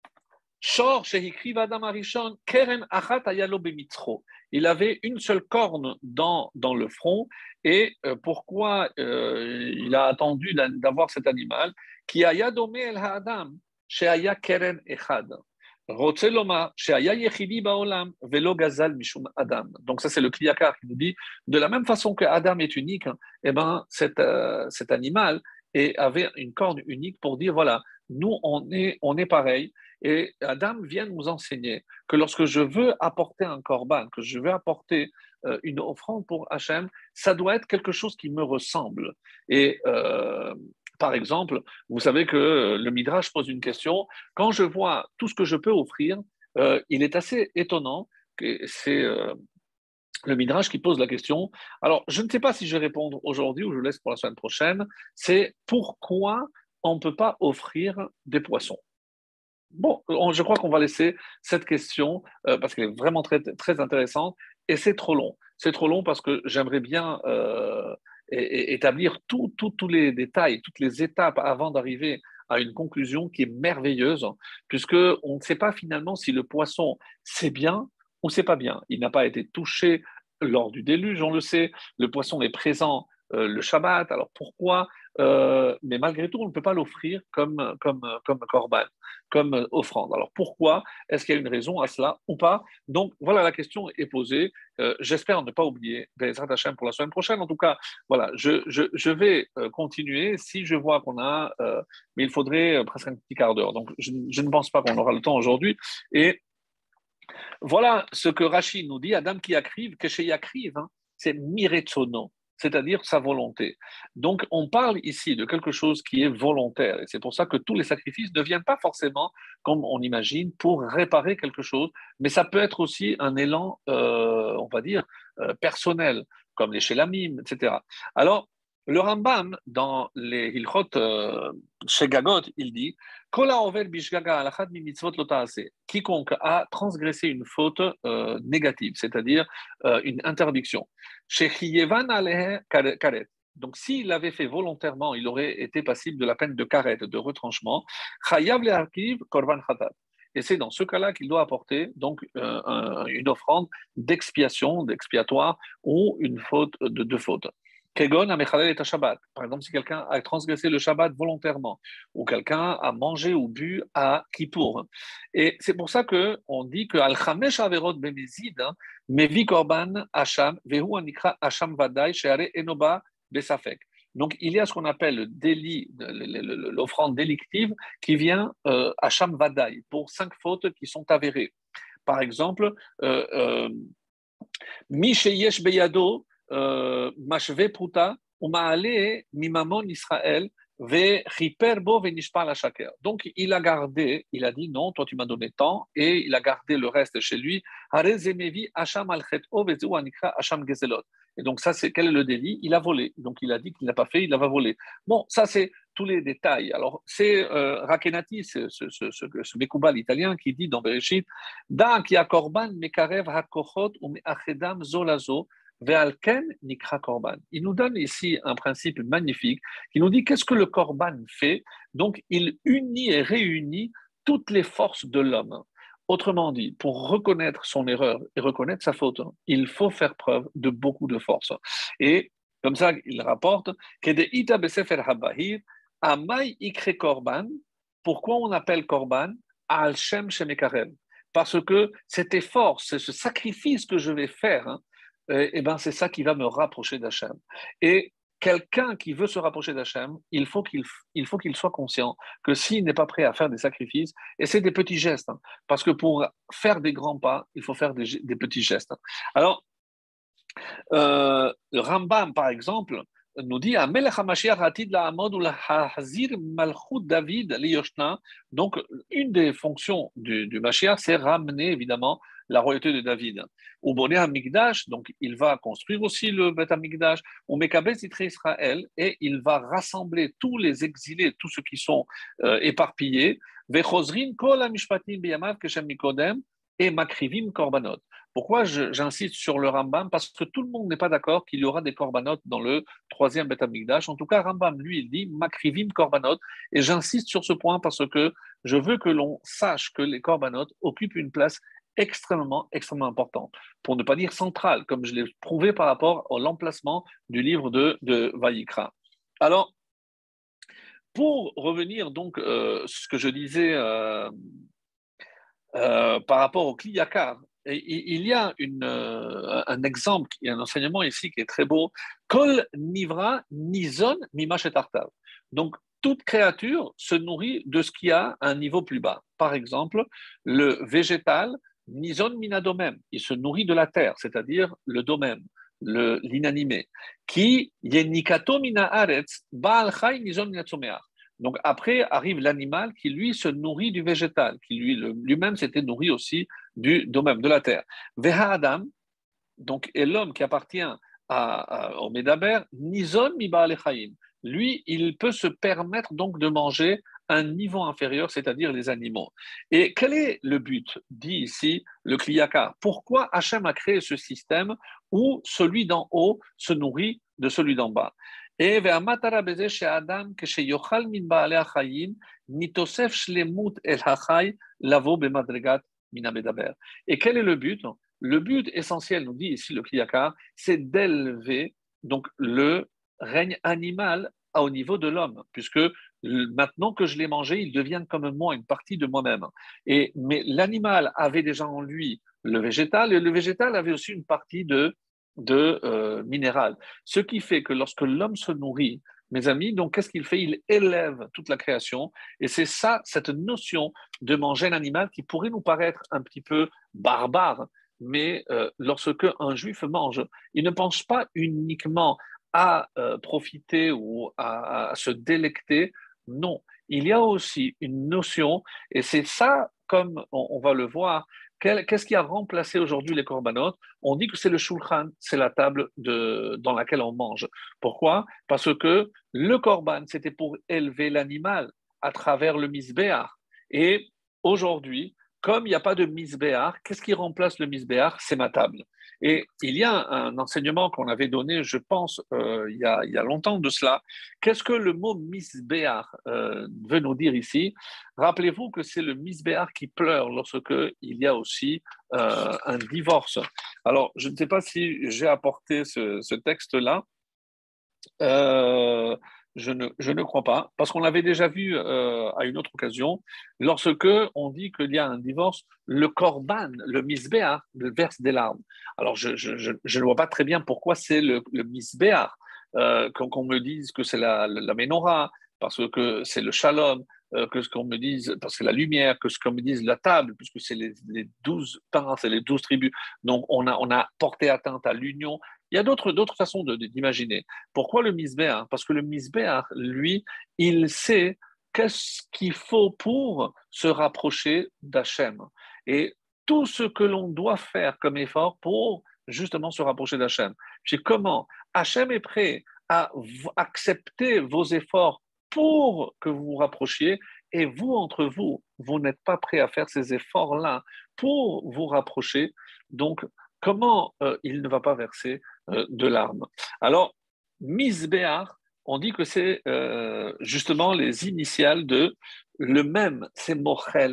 Shor shehikriv Adam Arishon, keren achat ayalo bemitzro. Il avait une seule corne dans, dans le front. Et euh, pourquoi euh, il a attendu d'avoir cet animal? Qui aya domé el ha'adam, sheaya keren echad. Rotze lomar, sheaya yechidi baolam, velo gazal mishum Adam. Donc ça c'est le Kliyakar qui nous dit, de la même façon que Adam est unique, eh ben, cet, euh, cet animal et avait une corne unique pour dire, voilà, nous on est, on est pareil. Et Adam vient nous enseigner que lorsque je veux apporter un korban, que je veux apporter euh, une offrande pour Hachem, ça doit être quelque chose qui me ressemble. Et euh, par exemple, vous savez que le Midrash pose une question. Quand je vois tout ce que je peux offrir, euh, il est assez étonnant que c'est euh, le Midrash qui pose la question. Alors, je ne sais pas si je vais répondre aujourd'hui ou je laisse pour la semaine prochaine. C'est pourquoi on ne peut pas offrir des poissons. Bon, je crois qu'on va laisser cette question euh, parce qu'elle est vraiment très, très intéressante et c'est trop long. C'est trop long parce que j'aimerais bien euh, établir tous tout, tout les détails, toutes les étapes avant d'arriver à une conclusion qui est merveilleuse, puisque on ne sait pas finalement si le poisson c'est bien ou c'est pas bien. Il n'a pas été touché lors du déluge, on le sait. Le poisson est présent euh, le Shabbat. Alors pourquoi euh, Mais malgré tout, on ne peut pas l'offrir comme comme comme korban, comme offrande. Alors pourquoi? Est-ce qu'il y a une raison à cela ou pas? Donc voilà, la question est posée. Euh, j'espère ne pas oublier Bezrat Hashem pour la semaine prochaine. En tout cas, voilà, je, je, je vais euh, continuer si je vois qu'on a, euh, mais il faudrait euh, presque un petit quart d'heure. Donc je, je ne pense pas qu'on aura le temps aujourd'hui. Et voilà ce que Rachid nous dit, Adam qui écrive, que chez Yakriv, hein, c'est miretsono, c'est-à-dire sa volonté. Donc on parle ici de quelque chose qui est volontaire, et c'est pour ça que tous les sacrifices ne viennent pas forcément, comme on imagine, pour réparer quelque chose, mais ça peut être aussi un élan, euh, on va dire, euh, personnel, comme les Shelamim, et cetera. Alors, le Rambam, dans les Hilchot euh, chez Gagot, il dit quiconque a transgressé une faute euh, négative, c'est-à-dire euh, une interdiction. Donc, s'il l'avait fait volontairement, il aurait été passible de la peine de karet, de retranchement. Et c'est dans ce cas-là qu'il doit apporter donc euh, un, une offrande d'expiation, d'expiatoire ou une faute de deux fautes. Kegon amechalel et Shabbat. Par exemple, si quelqu'un a transgressé le Shabbat volontairement, ou quelqu'un a mangé ou bu à Kippour. Et c'est pour ça qu'on dit que al chamesh averot bemezid, mevi korban hacham, vehu anikra hacham vadai, sheare enoba besafek. Donc, il y a ce qu'on appelle le délit, l'offrande délictive qui vient euh, hacham vadai, pour cinq fautes qui sont avérées. Par exemple, euh, euh, mi sheyesh beyado, Mashve Pruta, Umaale Mimamon Israël, Ve Riperbo Venishpar la Shaker. Donc il a gardé, il a dit non, toi tu m'as donné tant, et il a gardé le reste chez lui. Harezemevi Hacham Alchet O Vezu Anikra Hacham Gezelot. Et donc ça c'est quel est le délit? Il a volé. Donc il a dit qu'il n'a pas fait, il va voler. Bon, ça c'est tous les détails. Alors c'est euh, Rakenati, ce, ce, ce, ce, ce Mekoubal italien qui dit dans Bereshit, Da ki akorban mekarev hakochot ou meachedam zolazo. Ve'alken nikra korban. Il nous donne ici un principe magnifique qui nous dit qu'est-ce que le korban fait. Donc, il unit et réunit toutes les forces de l'homme. Autrement dit, pour reconnaître son erreur et reconnaître sa faute, il faut faire preuve de beaucoup de force. Et comme ça, il rapporte que de ita besefer habahir, amay ikre korban. Pourquoi on appelle korban al shem shemekarev? Parce que cet effort, c'est ce sacrifice que je vais faire, hein, eh ben c'est ça qui va me rapprocher d'Hachem. Et quelqu'un qui veut se rapprocher d'Hachem, il faut qu'il il faut qu'il soit conscient que s'il n'est pas prêt à faire des sacrifices, et c'est des petits gestes, hein, parce que pour faire des grands pas, il faut faire des, des petits gestes. Alors, euh, le Rambam, par exemple, nous dit Amelech HaMashiach Atid la'amod ulahazir malchut David liyoshna. Donc, une des fonctions du, du Mashiach, c'est ramener évidemment la royauté de David. Ou Boné HaMikdash, donc il va construire aussi le Bet HaMikdash. Ou Mekabel Zitre Israël, et il va rassembler tous les exilés, tous ceux qui sont euh, éparpillés. Vechozrin kol hamishpatim biyamav keshem mikodem et makrivim korbanot. Pourquoi j'insiste sur le Rambam? Parce que tout le monde n'est pas d'accord qu'il y aura des korbanot dans le troisième Beth Amikdash. En tout cas, Rambam, lui, il dit makrivim korbanot. Et j'insiste sur ce point parce que je veux que l'on sache que les korbanot occupent une place extrêmement, extrêmement importante, pour ne pas dire centrale, comme je l'ai prouvé par rapport à l'emplacement du livre de, de Vayikra. Alors, pour revenir donc, euh, ce que je disais euh, euh, par rapport au Kliyakar, et il y a une, euh, un exemple, il y a un enseignement ici qui est très beau. Kol nivra nizon mimash et tartav. Donc, toute créature se nourrit de ce qui a un niveau plus bas. Par exemple, le végétal, nizon minadomem, il se nourrit de la terre, c'est-à-dire le domem, le, l'inanimé. Qui yenikato mina aretz, baal chai nizon minatzomeach. Donc après arrive l'animal qui lui se nourrit du végétal, qui lui, lui-même s'était nourri aussi du domaine de la terre. Veha Adam, donc, et l'homme qui appartient à, à, au Médaber, Nizon mi Baal Chaim. Lui, il peut se permettre donc de manger un niveau inférieur, c'est-à-dire les animaux. Et quel est le but, dit ici le Kliyakar? Pourquoi Hachem a créé ce système où celui d'en haut se nourrit de celui d'en bas? Et והמטרה בזה שאדם כשיאכל מן בעלי החיים נתוסף שלמות אל החי לבוא במדרגת מן המדבר. Et quel est le but? Le but essentiel, nous dit ici le Kliyakar, c'est d'élever donc le règne animal au niveau de l'homme, puisque maintenant que je l'ai mangé, il devient comme moi, une partie de moi-même. Et, mais l'animal avait déjà en lui le végétal, et le végétal avait aussi une partie de de euh, minéral. Ce qui fait que lorsque l'homme se nourrit, mes amis, donc qu'est-ce qu'il fait? Il élève toute la création. Et c'est ça, cette notion de manger un animal qui pourrait nous paraître un petit peu barbare, mais euh, lorsque un juif mange, il ne pense pas uniquement à euh, profiter ou à, à se délecter. Non, il y a aussi une notion, et c'est ça, comme on, on va le voir, qu'est-ce qui a remplacé aujourd'hui les korbanot? On dit que c'est le shulchan, c'est la table de, dans laquelle on mange. Pourquoi? Parce que le korban, c'était pour élever l'animal à travers le misbéach. Et aujourd'hui, comme il n'y a pas de misbéach, qu'est-ce qui remplace le misbéach? C'est ma table. Et il y a un enseignement qu'on avait donné, je pense, euh, il, y a, il y a longtemps de cela. Qu'est-ce que le mot misbéach euh, veut nous dire ici? Rappelez-vous que c'est le misbéach qui pleure lorsque il y a aussi euh, un divorce. Alors, je ne sais pas si j'ai apporté ce, ce texte-là. Euh, je ne, je ne crois pas, parce qu'on l'avait déjà vu euh, à une autre occasion, lorsque on dit qu'il y a un divorce, le korban, le misbéach, verse des larmes. Alors, je, je, je, je ne vois pas très bien pourquoi c'est le, le misbéach, euh, qu'on, qu'on me dise que c'est la, la, la menorah, parce que c'est le shalom, euh, que ce qu'on me dise, parce que c'est la lumière, que ce qu'on me dise la table, puisque c'est les, les douze pains, c'est les douze tribus. Donc, on a, on a porté atteinte à l'union. Il y a d'autres, d'autres façons de, de, d'imaginer. Pourquoi le misbéach? Parce que le misbéach, lui, il sait qu'est-ce qu'il faut pour se rapprocher d'Hachem. Et tout ce que l'on doit faire comme effort pour justement se rapprocher d'Hachem. Puis comment Hachem est prêt à accepter vos efforts pour que vous vous rapprochiez, et vous, entre vous, vous n'êtes pas prêt à faire ces efforts-là pour vous rapprocher. Donc, comment euh, il ne va pas verser euh, de larmes? Alors, misbéach, on dit que c'est euh, justement les initiales de le même, c'est mochel,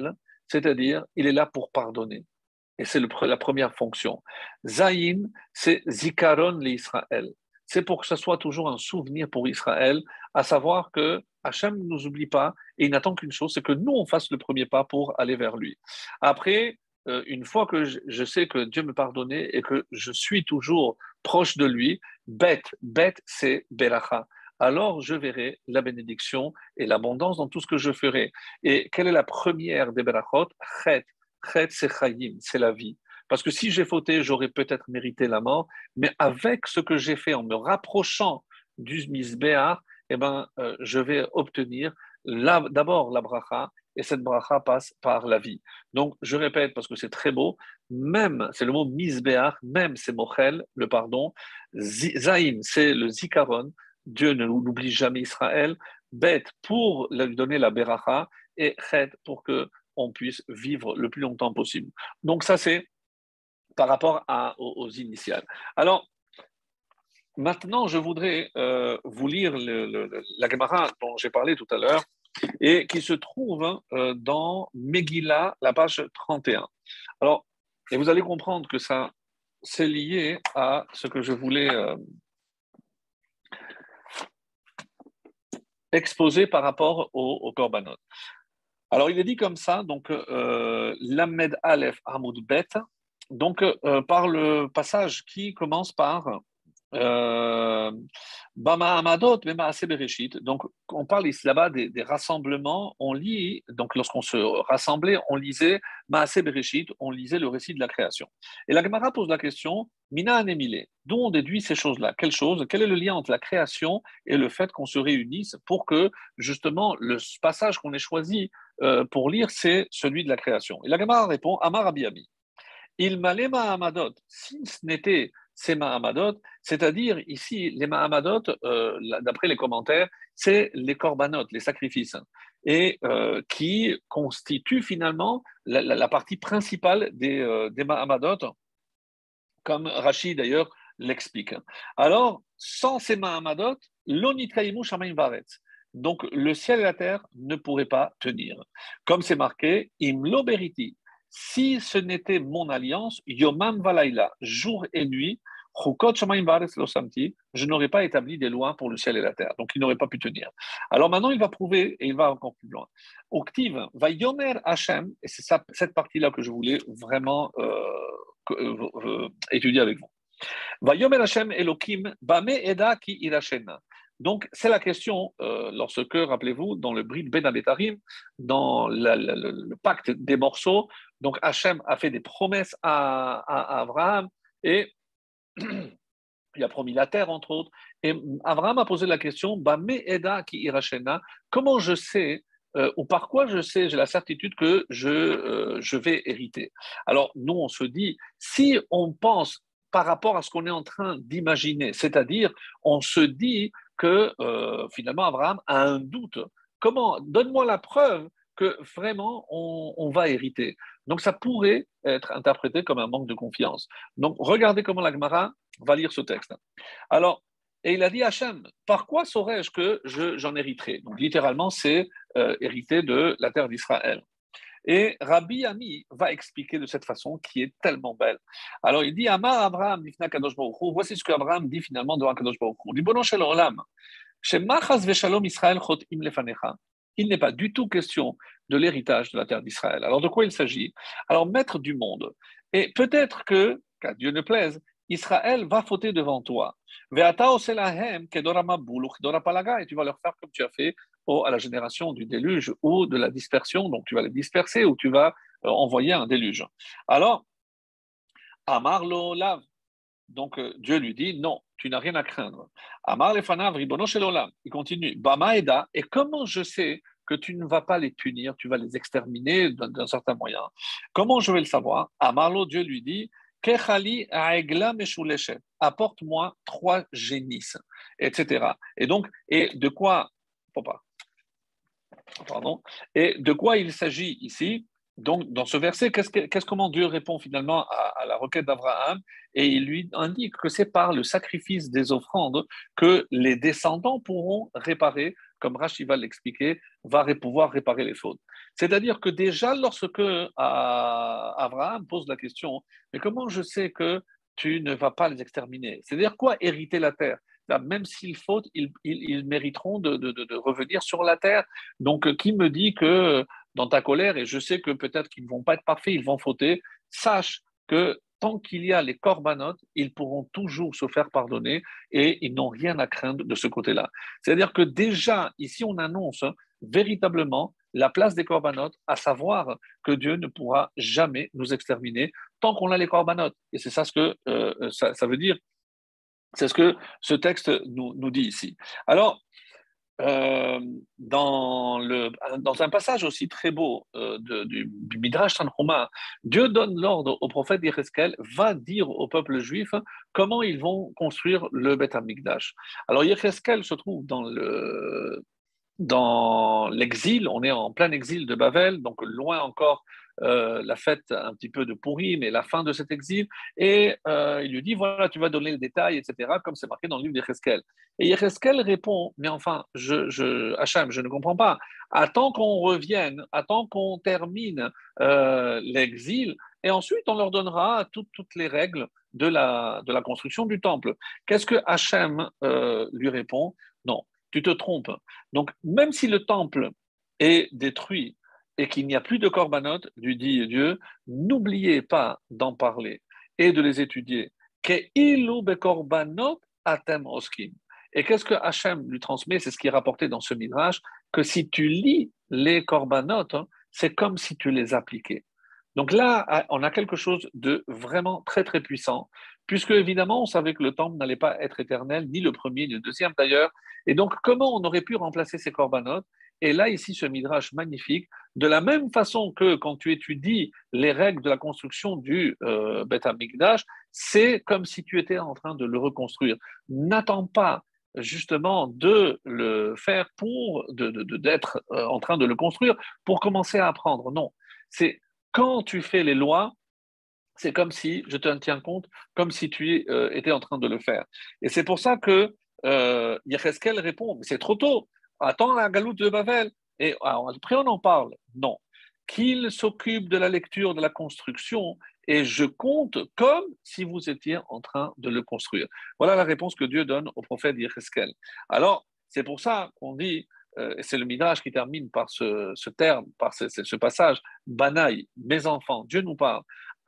c'est-à-dire il est là pour pardonner. Et c'est le, la première fonction. Zayin, c'est Zikaron l'Israël. C'est pour que ce soit toujours un souvenir pour Israël, à savoir que Hachem ne nous oublie pas et il n'attend qu'une chose, c'est que nous, on fasse le premier pas pour aller vers lui. Après, euh, une fois que je, je sais que Dieu me pardonnait et que je suis toujours proche de lui, bête, bête, c'est Beracha. Alors je verrai la bénédiction et l'abondance dans tout ce que je ferai. Et quelle est la première des Berachot? Chet. Chet, c'est Chayim, c'est la vie. Parce que si j'ai fauté, j'aurais peut-être mérité la mort, mais avec ce que j'ai fait en me rapprochant du Mizbeach, eh ben, euh, je vais obtenir la, d'abord la bracha, et cette bracha passe par la vie. Donc, je répète, parce que c'est très beau, même, c'est le mot Mizbeach, même c'est Mochel, le pardon, Zaïn, c'est le Zikaron, Dieu ne n'oublie jamais Israël, bête pour lui donner la beracha, et Chet pour que on puisse vivre le plus longtemps possible. Donc ça, c'est par rapport à, aux, aux initiales. Alors, maintenant, je voudrais euh, vous lire le, le, la Gemara dont j'ai parlé tout à l'heure et qui se trouve euh, dans Megillah, la page trente et un. Alors, et vous allez comprendre que ça, c'est lié à ce que je voulais euh, exposer par rapport au, au Korbanot. Alors, il est dit comme ça, donc, euh, Lamed Aleph Hamoud Bet, donc, euh, par le passage qui commence par euh, Bama Amadot, Bema Ase Bereshit. Donc, on parle ici là-bas des, des rassemblements. On lit, donc, lorsqu'on se rassemblait, on lisait Maase Bereshit, on lisait le récit de la création. Et la Gemara pose la question Mina Anemile, d'où on déduit ces choses-là? Quelle chose? Quel est le lien entre la création et le fait qu'on se réunisse pour que, justement, le passage qu'on ait choisi euh, pour lire, c'est celui de la création? Et la Gemara répond Amar Abiyami. Il m'allait Mahamadot, si ce n'était ces Mahamadot, c'est-à-dire ici, les Mahamadot, euh, d'après les commentaires, c'est les korbanot, les sacrifices, et euh, qui constituent finalement la, la, la partie principale des, euh, des Mahamadot, comme Rachid d'ailleurs l'explique. Alors, sans ces Mahamadot, l'onitraïmou shamayim varetz. Donc, le ciel et la terre ne pourraient pas tenir. Comme c'est marqué, imlo beriti. Si ce n'était mon alliance, Yomam Valaila, jour et nuit, Chukot Shamayim Vaaretz Lo Samti, je n'aurais pas établi des lois pour le ciel et la terre. Donc il n'aurait pas pu tenir. Alors maintenant, il va prouver et il va encore plus loin. Octive, va Yomer Hashem, et c'est ça, cette partie-là que je voulais vraiment euh, euh, euh, étudier avec vous. Va Yomer Hashem Elokim, Bame Eda Ki Irashena. Donc, c'est la question, euh, lorsque, rappelez-vous, dans le Brit Ben Abetarim, dans la, la, le, le pacte des morceaux, donc Hachem a fait des promesses à, à, à Abraham et il a promis la terre, entre autres. Et Abraham a posé la question, Bame Eda Ki Irashena, comment je sais, euh, ou par quoi je sais, j'ai la certitude que je, euh, je vais hériter. Alors, nous, on se dit, si on pense par rapport à ce qu'on est en train d'imaginer, c'est-à-dire, on se dit que euh, finalement Abraham a un doute. Comment? Donne-moi la preuve que vraiment on, on, va hériter. Donc ça pourrait être interprété comme un manque de confiance. Donc regardez comment la Gemara va lire ce texte. Alors, et il a dit Hachem, par quoi saurais-je que je, j'en hériterai? Donc littéralement, c'est euh, hériter de la terre d'Israël. Et Rabbi Ami va expliquer de cette façon qui est tellement belle. Alors il dit Amar Abraham Nifna Kadosh Baruch Hu. Voici ce qu'Abraham dit finalement devant Kadosh Baruch Hu. Ribono shel olam, shema chas veshalom Israël chotim lefanecha. Il n'est pas du tout question de l'héritage de la terre d'Israël. Alors de quoi il s'agit? Alors maître du monde. Et peut-être que, qu'à Dieu ne plaise, Israël va fauter devant toi. Ve'ata oselahem kedora mabul ou kedora palaga. Et tu vas leur faire comme tu as fait à la génération du déluge ou de la dispersion, donc tu vas les disperser ou tu vas euh, envoyer un déluge. Alors, Amar lo lav, donc euh, Dieu lui dit non, tu n'as rien à craindre. Amar le fanav ribono shel olam, il continue. Bama eda, et comment je sais que tu ne vas pas les punir, tu vas les exterminer d'un, d'un certain moyen? Comment je vais le savoir? Amar lo, Dieu lui dit. Kechali aegla meshuleshet, apporte-moi trois génisses, et cetera. Et donc, et de quoi, faut pas. Pardon. Et de quoi il s'agit ici? Donc, dans ce verset, qu'est-ce que, qu'est-ce, comment Dieu répond finalement à, à la requête d'Abraham? Et il lui indique que c'est par le sacrifice des offrandes que les descendants pourront réparer comme Rashi va l'expliquer, va pouvoir réparer les fautes. C'est-à-dire que déjà, lorsque Abraham pose la question, mais comment je sais que tu ne vas pas les exterminer? C'est-à-dire quoi hériter la terre? Même s'ils fautent, ils, ils, ils mériteront de, de, de, revenir sur la terre. Donc, qui me dit que dans ta colère, et je sais que peut-être qu'ils ne vont pas être parfaits, ils vont fauter, sache que tant qu'il y a les corbanotes, ils pourront toujours se faire pardonner et ils n'ont rien à craindre de ce côté-là. C'est-à-dire que déjà, ici, on annonce hein, véritablement la place des corbanotes, à savoir que Dieu ne pourra jamais nous exterminer tant qu'on a les corbanotes. Et c'est ça ce que euh, ça, ça veut dire. C'est ce que ce texte nous, nous dit ici. Alors, euh, dans, le, dans un passage aussi très beau euh, de, du, du Midrash Tanhuma, Dieu donne l'ordre au prophète Yecheskel, va dire au peuple juif comment ils vont construire le Beth Amikdash. Alors Yecheskel se trouve dans le dans l'exil, on est en plein exil de Babel, donc loin encore euh, la fête un petit peu de Purim et la fin de cet exil, et euh, il lui dit, voilà, tu vas donner le détail, et cetera, comme c'est marqué dans le livre d'Yecheskel. Et Yecheskel répond, mais enfin, je, je, Hachem, je ne comprends pas, attends qu'on revienne, attends qu'on termine euh, l'exil, et ensuite on leur donnera toutes, toutes les règles de la, de la construction du temple. Qu'est-ce que Hachem euh, lui répond? Non, tu te trompes. Donc, même si le temple est détruit et qu'il n'y a plus de korbanot, lui dit Dieu, n'oubliez pas d'en parler et de les étudier. Ke'ilu bekorbanot atem oskim. Et qu'est-ce que Hachem lui transmet? C'est ce qui est rapporté dans ce midrash, que si tu lis les korbanot, hein, c'est comme si tu les appliquais. Donc là, on a quelque chose de vraiment très très puissant, puisque évidemment, on savait que le temple n'allait pas être éternel, ni le premier, ni le deuxième d'ailleurs. Et donc, comment on aurait pu remplacer ces corbanotes? Et là, ici, ce midrash magnifique, de la même façon que quand tu étudies les règles de la construction du euh, Beth Amikdash, c'est comme si tu étais en train de le reconstruire. N'attends pas justement de le faire pour de, de, de, d'être euh, en train de le construire pour commencer à apprendre. Non, c'est quand tu fais les lois, c'est comme si, je te tiens compte, comme si tu euh, étais en train de le faire. Et c'est pour ça que euh, Yecheskel répond, mais c'est trop tôt, attends la galoute de Babel. Et alors, après, on en parle. Non. Qu'il s'occupe de la lecture, de la construction, et je compte comme si vous étiez en train de le construire. Voilà la réponse que Dieu donne au prophète Yecheskel. Alors, c'est pour ça qu'on dit, euh, et c'est le Midrash qui termine par ce, ce terme, par ce, ce passage, Banaï, mes enfants, Dieu nous parle.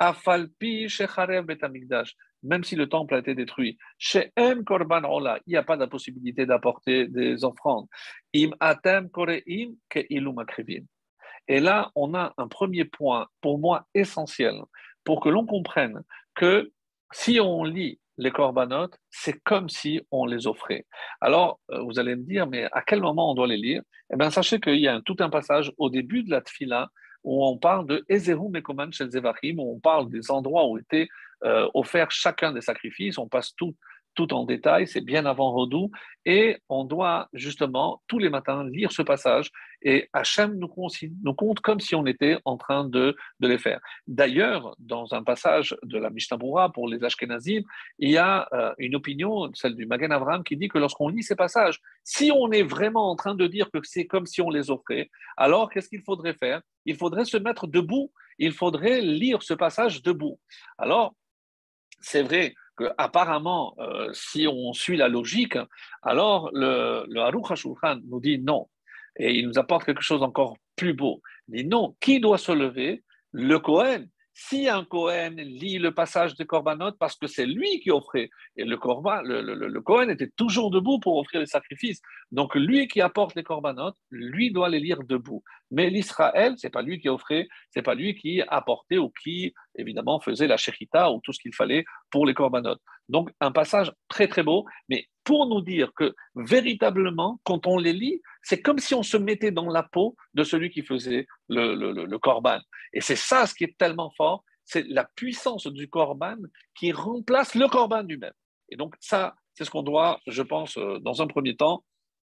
Afalpi shecharev betamikdash, même si le temple a été détruit, she'em korban ola, il n'y a pas de possibilité d'apporter des offrandes. Im atem koreim ke ilum akrivim. Et là, on a un premier point, pour moi, essentiel, pour que l'on comprenne que si on lit les corbanotes, c'est comme si on les offrait. Alors, vous allez me dire, mais à quel moment on doit les lire? Eh bien, sachez qu'il y a un, tout un passage au début de la tfila où on parle de Ezeru Mekoman Shel Zevachim, où on parle des endroits où étaient euh, offerts chacun des sacrifices. On passe tout, tout en détail, c'est bien avant Rodou, et on doit justement tous les matins lire ce passage, et Hachem nous, nous compte comme si on était en train de, de les faire. D'ailleurs, dans un passage de la Mishnah Berurah pour les Ashkenazim, il y a euh, une opinion, celle du Magen Avraham, qui dit que lorsqu'on lit ces passages, si on est vraiment en train de dire que c'est comme si on les offrait, alors qu'est-ce qu'il faudrait faire? Il faudrait se mettre debout, il faudrait lire ce passage debout. Alors, c'est vrai qu'apparemment, euh, si on suit la logique, alors le, le Aruch HaShulchan nous dit non. Et il nous apporte quelque chose d'encore plus beau. Il dit non, qui doit se lever? Le Kohen. Si un Kohen lit le passage des Korbanot, parce que c'est lui qui offrait, et le, Korban, le, le, le Kohen était toujours debout pour offrir les sacrifices, donc lui qui apporte les Korbanot, lui doit les lire debout. Mais l'Israël, c'est pas lui qui offrait, c'est pas lui qui apportait ou qui, évidemment, faisait la shechita ou tout ce qu'il fallait pour les Korbanot. Donc, un passage très très beau, mais pour nous dire que véritablement, quand on les lit, c'est comme si on se mettait dans la peau de celui qui faisait le, le, le, le korban. Et c'est ça ce qui est tellement fort, c'est la puissance du korban qui remplace le korban lui-même. Et donc ça, c'est ce qu'on doit, je pense, dans un premier temps,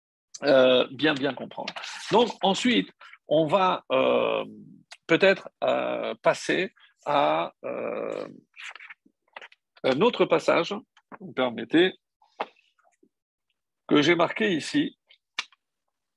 euh, bien bien comprendre. Donc ensuite, on va euh, peut-être euh, passer à euh, un autre passage, vous me permettez, que j'ai marqué ici,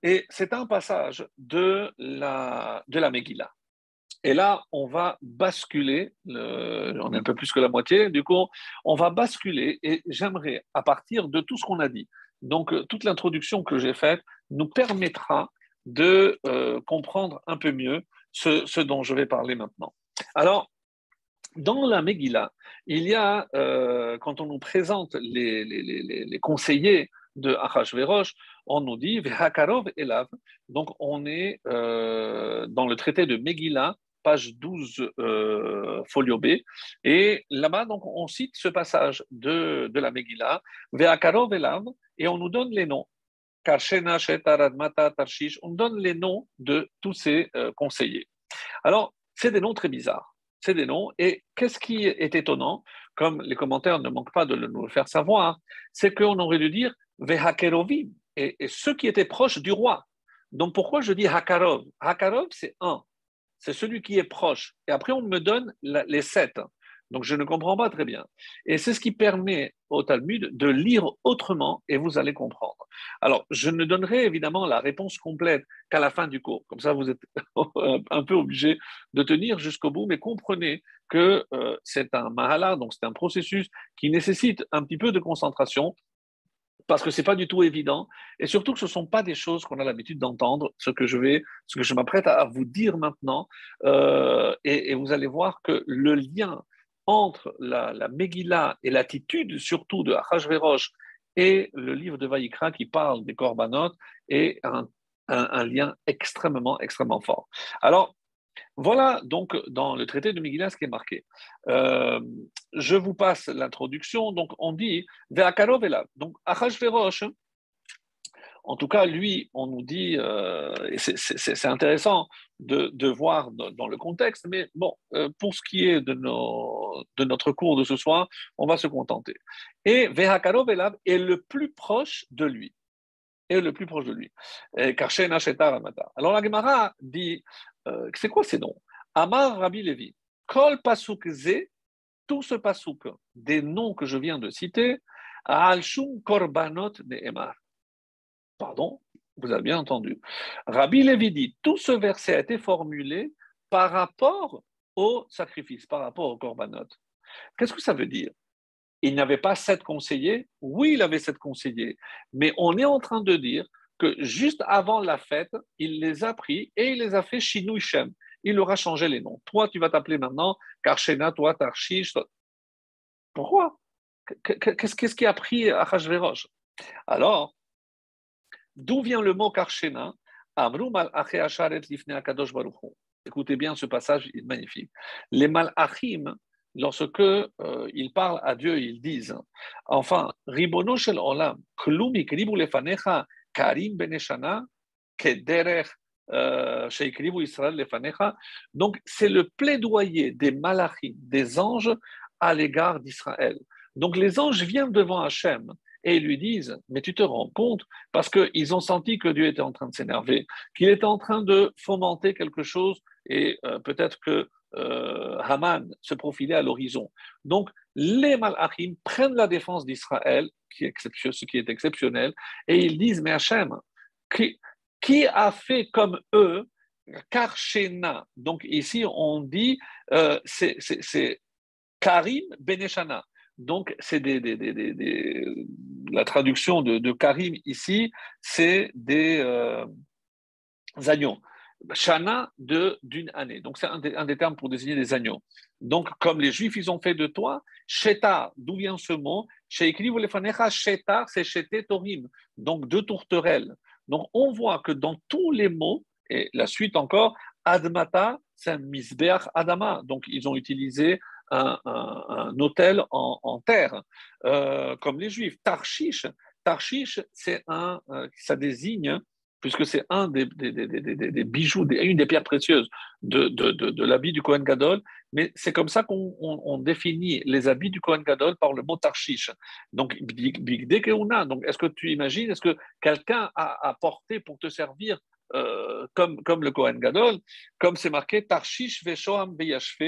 Et c'est un passage de la, de la Megillah. Et là, on va basculer, le, on est un peu plus que la moitié, du coup, on va basculer et j'aimerais, à partir de tout ce qu'on a dit, donc toute l'introduction que j'ai faite nous permettra de euh, comprendre un peu mieux ce, ce dont je vais parler maintenant. Alors, dans la Megillah, il y a, euh, quand on nous présente les, les, les, les conseillers de Achashverosh, on nous dit Vehakarov Elav. Donc, on est euh, dans le traité de Megillah, page douze, euh, folio B. Et là-bas, donc, on cite ce passage de, de la Megillah, Vehakarov Elav, et on nous donne les noms. Karshena, Shetar, Admata, Tarshish, on donne les noms de tous ces euh, conseillers. Alors, c'est des noms très bizarres. C'est des noms. Et qu'est-ce qui est étonnant, comme les commentaires ne manquent pas de le nous le faire savoir, c'est qu'on aurait dû dire Vehakerovim, et, et ceux qui étaient proches du roi. Donc pourquoi je dis Hakarov? Hakarov, c'est un. C'est celui qui est proche. Et après, on me donne la, les sept. Donc je ne comprends pas très bien. Et c'est ce qui permet au Talmud de lire autrement et vous allez comprendre. Alors, je ne donnerai évidemment la réponse complète qu'à la fin du cours. Comme ça, vous êtes un peu obligé de tenir jusqu'au bout, mais comprenez que euh, c'est un mahala, donc c'est un processus qui nécessite un petit peu de concentration parce que c'est pas du tout évident, et surtout que ce ne sont pas des choses qu'on a l'habitude d'entendre, ce que je vais, ce que je m'apprête à vous dire maintenant, euh, et, et, vous allez voir que le lien entre la, la Megillah et l'attitude surtout de Achashverosh et le livre de Vaïkra qui parle des Korbanot est un, un, un lien extrêmement, extrêmement fort. Alors, voilà donc dans le traité de Megillah ce qui est marqué. Euh, je vous passe l'introduction. Donc on dit Ve'akarov Elav. Donc Achashverosh, en tout cas lui, on nous dit, euh, et c'est, c'est, c'est intéressant de, de voir dans le contexte, mais bon, euh, pour ce qui est de, nos, de notre cours de ce soir, on va se contenter. Et Ve'akarov Elav est le plus proche de lui. Est le plus proche de lui. Karshena Shetar Amata. Alors la Gemara dit, euh, c'est quoi ces noms? Amar Rabbi Levi. Kol Pasuk Ze, tout ce Pasuk, des noms que je viens de citer, Al-Shum Korbanot Ne'emar. Pardon, vous avez bien entendu. Rabbi Levi dit, tout ce verset a été formulé par rapport au sacrifice, par rapport au Korbanot. Qu'est-ce que ça veut dire? Il n'avait pas sept conseillers. Oui, il avait sept conseillers. Mais on est en train de dire que juste avant la fête, il les a pris et il les a fait Shinou Shem. Il leur a changé les noms. Toi, tu vas t'appeler maintenant Karshena, toi, Tarshish. Toi... Pourquoi? Qu'est-ce, qu'est-ce qui a pris Achashverosh? Alors, d'où vient le mot Karshena? Écoutez bien ce passage magnifique. Les Malachim, lorsque euh, ils parlent à Dieu, ils disent, enfin, Ribono shel olam, klum ikribu lefanecha karim beneshana kederech sheikribu Israël lefanecha. Donc, c'est le plaidoyer des Malachim, des anges, à l'égard d'Israël. Donc, les anges viennent devant Hachem et ils lui disent, mais tu te rends compte, parce qu'ils ont senti que Dieu était en train de s'énerver, qu'il était en train de fomenter quelque chose, et euh, peut-être que euh, Haman se profilait à l'horizon. Donc, les Malachim prennent la défense d'Israël, qui est ce qui est exceptionnel, et ils disent, mais Hachem, qui, qui a fait comme eux Karshena? Donc ici, on dit, euh, c'est, c'est, c'est Karim Beneshana. Donc, c'est des, des, des, des, des, la traduction de, de Karim ici, c'est des euh, agneaux. Shana de, d'une année. Donc, c'est un des, un des termes pour désigner des agneaux. Donc, comme les Juifs, ils ont fait de toi, Shetar, d'où vient ce mot? Sheikri ou lefanecha, Shetar, c'est Sheté Torim, donc deux tourterelles. Donc, on voit que dans tous les mots, et la suite encore, Admata, c'est un misbeach Adama. Donc, ils ont utilisé un, un, un autel en, en terre, euh, comme les Juifs. Tarshish, Tarshish, c'est un, euh, ça désigne, puisque c'est un des, des, des, des, des bijoux, des, une des pierres précieuses de, de, de, de l'habit du Kohen Gadol, mais c'est comme ça qu'on on, on définit les habits du Kohen Gadol par le mot Tarshish. Donc, Bigde Keuna. Donc, est-ce que tu imagines, est-ce que quelqu'un a, a porté pour te servir euh, comme, comme le Kohen Gadol, comme c'est marqué Tarshish Veshoam Beyashfe,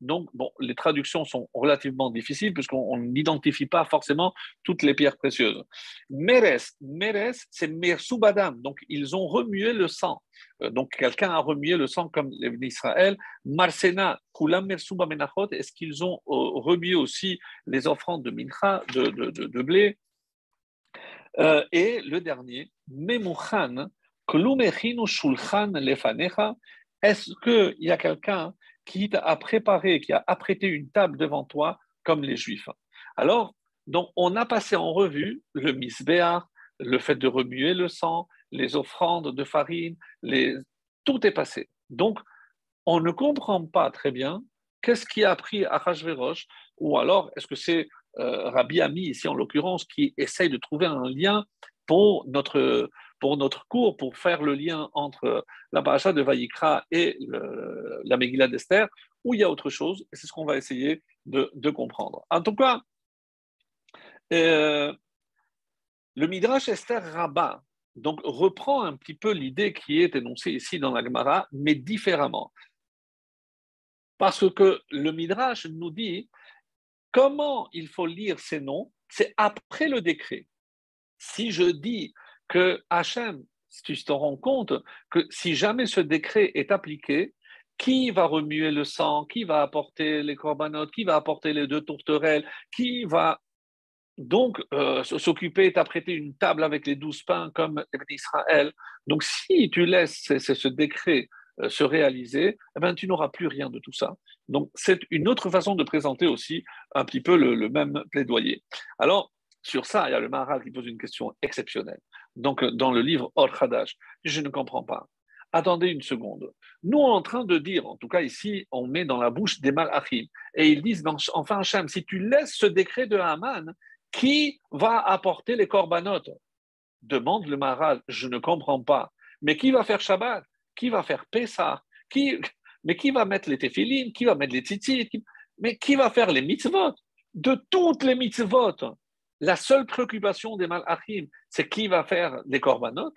Donc, bon, les traductions sont relativement difficiles puisqu'on n'identifie pas forcément toutes les pierres précieuses. Meres, Meres, c'est Mersubadam. Donc, ils ont remué le sang. Euh, donc, quelqu'un a remué le sang comme l'Israël. Marsena, Kulam Mersuba Menachot, est-ce qu'ils ont euh, remué aussi les offrandes de mincha, de, de, de, de blé? Euh, et le dernier, Memuchan, Klumechinu Shulchan Lefanecha, est-ce qu'il y a quelqu'un qui a préparé, qui a apprêté une table devant toi, comme les Juifs? Alors, donc, on a passé en revue le misbéar, le fait de remuer le sang, les offrandes de farine, les... tout est passé. Donc, on ne comprend pas très bien qu'est-ce qui a pris Achashverosh, ou alors est-ce que c'est euh, Rabbi Ami, ici en l'occurrence, qui essaye de trouver un lien pour notre, pour notre cours, pour faire le lien entre la paracha de Vayikra et le, la Megillah d'Esther, où il y a autre chose, et c'est ce qu'on va essayer de, de comprendre. En tout cas, euh, le Midrash Esther Rabbah donc, reprend un petit peu l'idée qui est énoncée ici dans la Gemara, mais différemment. Parce que le Midrash nous dit comment il faut lire ces noms, c'est après le décret. Si je dis que Hachem, si tu te rends compte que si jamais ce décret est appliqué, qui va remuer le sang, qui va apporter les corbanotes, qui va apporter les deux tourterelles, qui va donc euh, s'occuper d'apprêter une table avec les douze pains comme Israël. Donc si tu laisses ce, ce décret euh, se réaliser, eh ben, tu n'auras plus rien de tout ça. Donc c'est une autre façon de présenter aussi un petit peu le, le même plaidoyer. Alors, sur ça, il y a le Maharal qui pose une question exceptionnelle. Donc, dans le livre Or Hadash, je ne comprends pas. Attendez une seconde. Nous, on est en train de dire, en tout cas ici, on met dans la bouche des malachim, et ils disent, enfin, Hachem, si tu laisses ce décret de Haman, qui va apporter les corbanotes? Demande le Maharal, je ne comprends pas. Mais qui va faire Shabbat? Qui va faire Pessah? Qui... Mais qui va mettre les téphilines? Qui va mettre les tzitzit? Mais qui va faire les mitzvot? De toutes les mitzvot, la seule préoccupation des malachim, c'est qui va faire les corbanotes?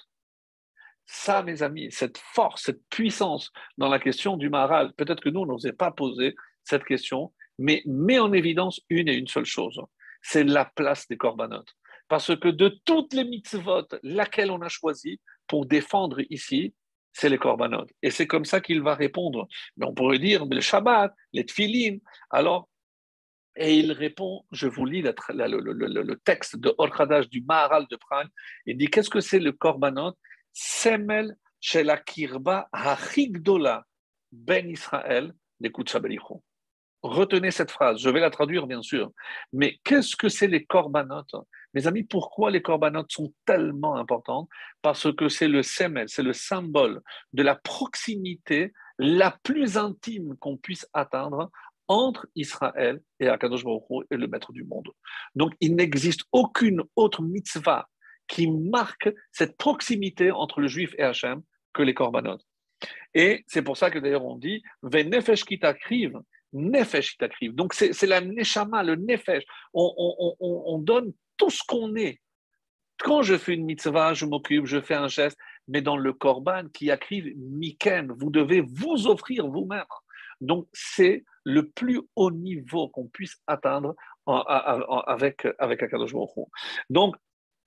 Ça, mes amis, cette force, cette puissance dans la question du Maharal, peut-être que nous, on n'osait pas poser cette question, mais met en évidence une et une seule chose, c'est la place des corbanotes. Parce que de toutes les mitzvot, laquelle on a choisi pour défendre ici, c'est les corbanotes. Et c'est comme ça qu'il va répondre. Mais on pourrait dire, mais le Shabbat, les tfilin, alors, et il répond, je vous lis la, la, le, le, le, texte de Or Hadash du Maharal de Prague, il dit, qu'est-ce que c'est le korbanot? Semel shel akirba hachigdola ben Israël de Kutshabelichon. Retenez cette phrase, je vais la traduire bien sûr. Mais qu'est-ce que c'est les corbanotes? Mes amis, pourquoi les corbanotes sont tellement importantes? Parce que c'est le semel, c'est le symbole de la proximité la plus intime qu'on puisse atteindre entre Israël et Akadosh Baruch Hu et le maître du monde. Donc il n'existe aucune autre mitzvah qui marque cette proximité entre le juif et Hachem que les corbanotes. Et c'est pour ça que d'ailleurs on dit « Venefesh ki takriv » Nefesh takriv. Donc c'est, c'est la neshama, le nefesh. On, on, on, on donne tout ce qu'on est. Quand je fais une mitzvah, je m'occupe, je fais un geste, mais dans le korban qui akriv miken, vous devez vous offrir vous-même. Donc c'est le plus haut niveau qu'on puisse atteindre en, en, en, avec, avec Akadosh Baruch Hu. Donc,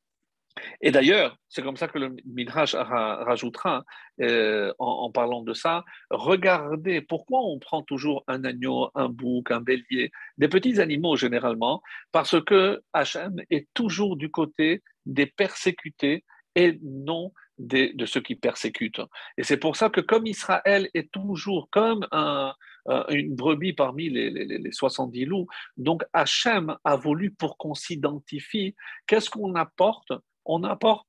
et d'ailleurs, c'est comme ça que le Midrash rajoutera, euh, en, en parlant de ça, regardez pourquoi on prend toujours un agneau, un bouc, un bélier, des petits animaux généralement, parce que Hachem est toujours du côté des persécutés et non des, de ceux qui persécutent. Et c'est pour ça que comme Israël est toujours comme un, une brebis parmi les, les, les soixante-dix loups, donc Hachem a voulu pour qu'on s'identifie, qu'est-ce qu'on apporte? On apporte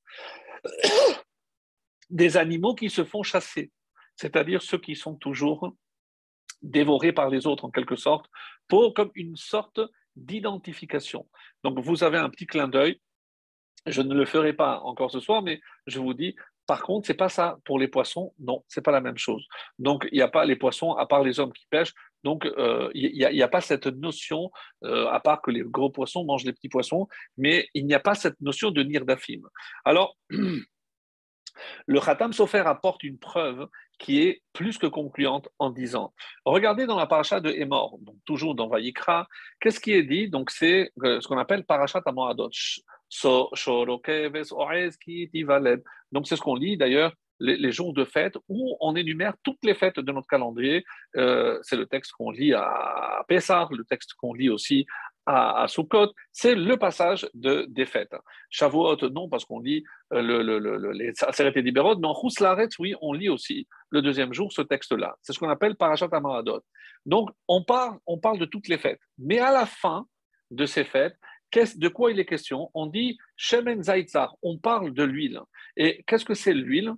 des animaux qui se font chasser, c'est-à-dire ceux qui sont toujours dévorés par les autres en quelque sorte, pour comme une sorte d'identification. Donc vous avez un petit clin d'œil, je ne le ferai pas encore ce soir, mais je vous dis, par contre, c'est pas ça pour les poissons, non, c'est pas la même chose. Donc il n'y a pas les poissons, à part les hommes qui pêchent, donc euh, il n'y a, y a pas cette notion, euh, à part que les gros poissons mangent les petits poissons, mais il n'y a pas cette notion de nirdafim. Alors, le Khatam Sofer apporte une preuve qui est plus que concluante en disant, regardez dans la paracha de Hémor, donc toujours dans Vayikra, qu'est-ce qui est dit? Donc c'est euh, ce qu'on appelle parachat Amoadot. So, shorokeves oez ki tivaled. Donc c'est ce qu'on lit d'ailleurs les, les jours de fête où on énumère toutes les fêtes de notre calendrier. Euh, c'est le texte qu'on lit à Pessah, le texte qu'on lit aussi à, à Sukkot. C'est le passage de, des fêtes. Shavuot, non, parce qu'on lit euh, le, le, le, les Aseret et Diberot, mais en Chus Laaretz, oui, on lit aussi le deuxième jour ce texte-là. C'est ce qu'on appelle Parashat Amoadot. Donc on parle, on parle de toutes les fêtes. Mais à la fin de ces fêtes, de quoi il est question? On dit Shemen Zaitzar, on parle de l'huile. Et qu'est-ce que c'est l'huile?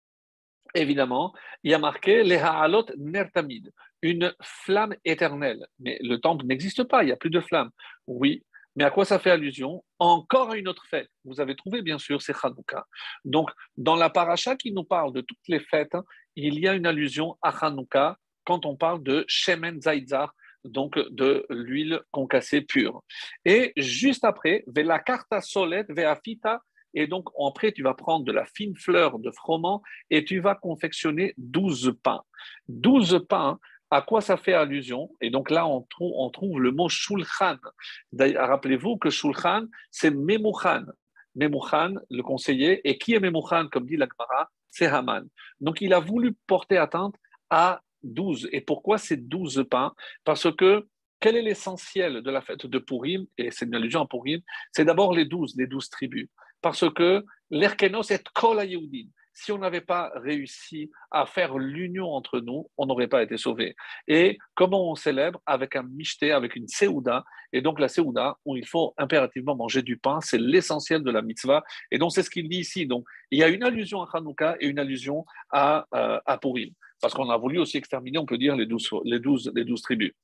Évidemment, il y a marqué les Ha'alot Nertamid, une flamme éternelle. Mais le temple n'existe pas, il n'y a plus de flamme. Oui, mais à quoi ça fait allusion? Encore à une autre fête. Vous avez trouvé, bien sûr, c'est Hanouka. Donc, dans la paracha qui nous parle de toutes les fêtes, il y a une allusion à Hanouka quand on parle de Shemen Zaitzar, donc de l'huile concassée pure. Et juste après, Vela Karta Solet Veafita, et donc après tu vas prendre de la fine fleur de froment et tu vas confectionner douze pains. douze pains, à quoi ça fait allusion? Et donc là, on trouve, on trouve le mot shulchan. Rappelez-vous que shulchan, c'est Memuchan. Memuchan, le conseiller, et qui est Memuchan, comme dit la Gemara? C'est Haman. Donc il a voulu porter atteinte à douze. Et pourquoi ces douze pains? Parce que quel est l'essentiel de la fête de Purim? Et c'est une allusion à Purim, c'est d'abord les douze, les douze tribus. Parce que l'Erkenos est Kol HaYehudim. Si on n'avait pas réussi à faire l'union entre nous, on n'aurait pas été sauvés. Et comment on célèbre? Avec un mishté, avec une séouda. Et donc la séouda, où il faut impérativement manger du pain, c'est l'essentiel de la mitzvah. Et donc c'est ce qu'il dit ici. Donc il y a une allusion à Hanouka et une allusion à, euh, à Purim. Parce qu'on a voulu aussi exterminer, on peut dire, les douze, les douze, les douze tribus.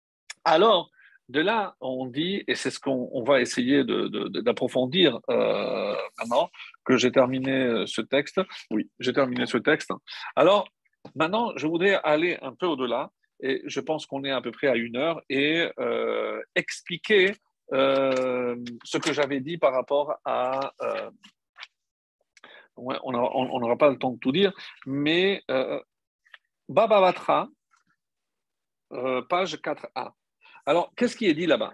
Alors, de là, on dit, et c'est ce qu'on on va essayer de, de, d'approfondir euh, maintenant que j'ai terminé ce texte. Oui, j'ai terminé ce texte. Alors, maintenant, je voudrais aller un peu au-delà, et je pense qu'on est à peu près à une heure, et euh, expliquer euh, ce que j'avais dit par rapport à... Euh, ouais, on n'aura pas le temps de tout dire, mais euh, Baba Batra, euh, page quatre a. Alors, qu'est-ce qui est dit là-bas?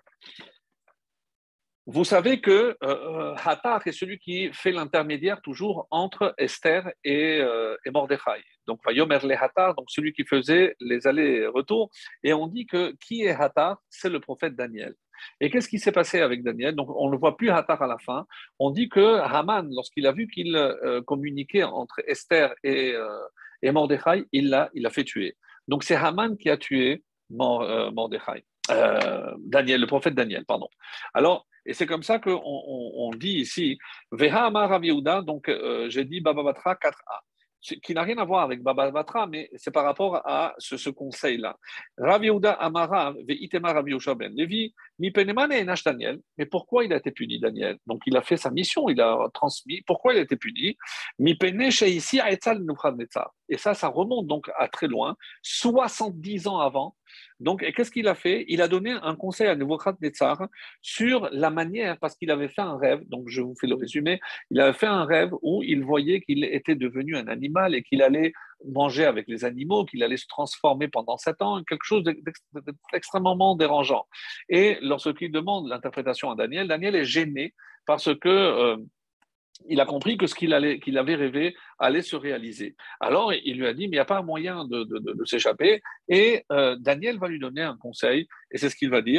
Vous savez que euh, Hatar est celui qui fait l'intermédiaire toujours entre Esther et, euh, et Mordechai. Donc, Vayomer le Hatar, donc celui qui faisait les allers-retours. Et on dit que qui est Hatar? C'est le prophète Daniel. Et qu'est-ce qui s'est passé avec Daniel? Donc, on ne voit plus Hatar à la fin. On dit que Haman, lorsqu'il a vu qu'il euh, communiquait entre Esther et, euh, et Mordechai, il l'a il l'a fait tuer. Donc, c'est Haman qui a tué Mordechai. Euh, Daniel, le prophète Daniel, pardon. Alors, et c'est comme ça qu'on on, on dit ici, Veha Amar Rav Yehuda, donc euh, j'ai dit Baba Batra quatre a, qui n'a rien à voir avec Baba Batra, mais c'est par rapport à ce, ce conseil-là. Rav Yehuda Amara Veitema Rav Yosha ben Levi, Mi Peneman et Nash Daniel. Mais pourquoi il a été puni, Daniel? Donc il a fait sa mission, il a transmis. Pourquoi il a été puni? Mi Pene Sheissi Aetzal Nebuchadnezzar. Et ça, ça remonte donc à très loin, soixante-dix ans avant. Donc, et qu'est-ce qu'il a fait? Il a donné un conseil à Nebuchadnezzar sur la manière, parce qu'il avait fait un rêve, donc je vous fais le résumé, il avait fait un rêve où il voyait qu'il était devenu un animal et qu'il allait manger avec les animaux, qu'il allait se transformer pendant sept ans, quelque chose d'extrêmement dérangeant. Et lorsqu'il demande l'interprétation à Daniel, Daniel est gêné parce que... Euh, il a compris que ce qu'il, allait, qu'il avait rêvé allait se réaliser. Alors, il lui a dit, mais il n'y a pas un moyen de, de, de, de s'échapper. Et euh, Daniel va lui donner un conseil, et c'est ce qu'il va dire.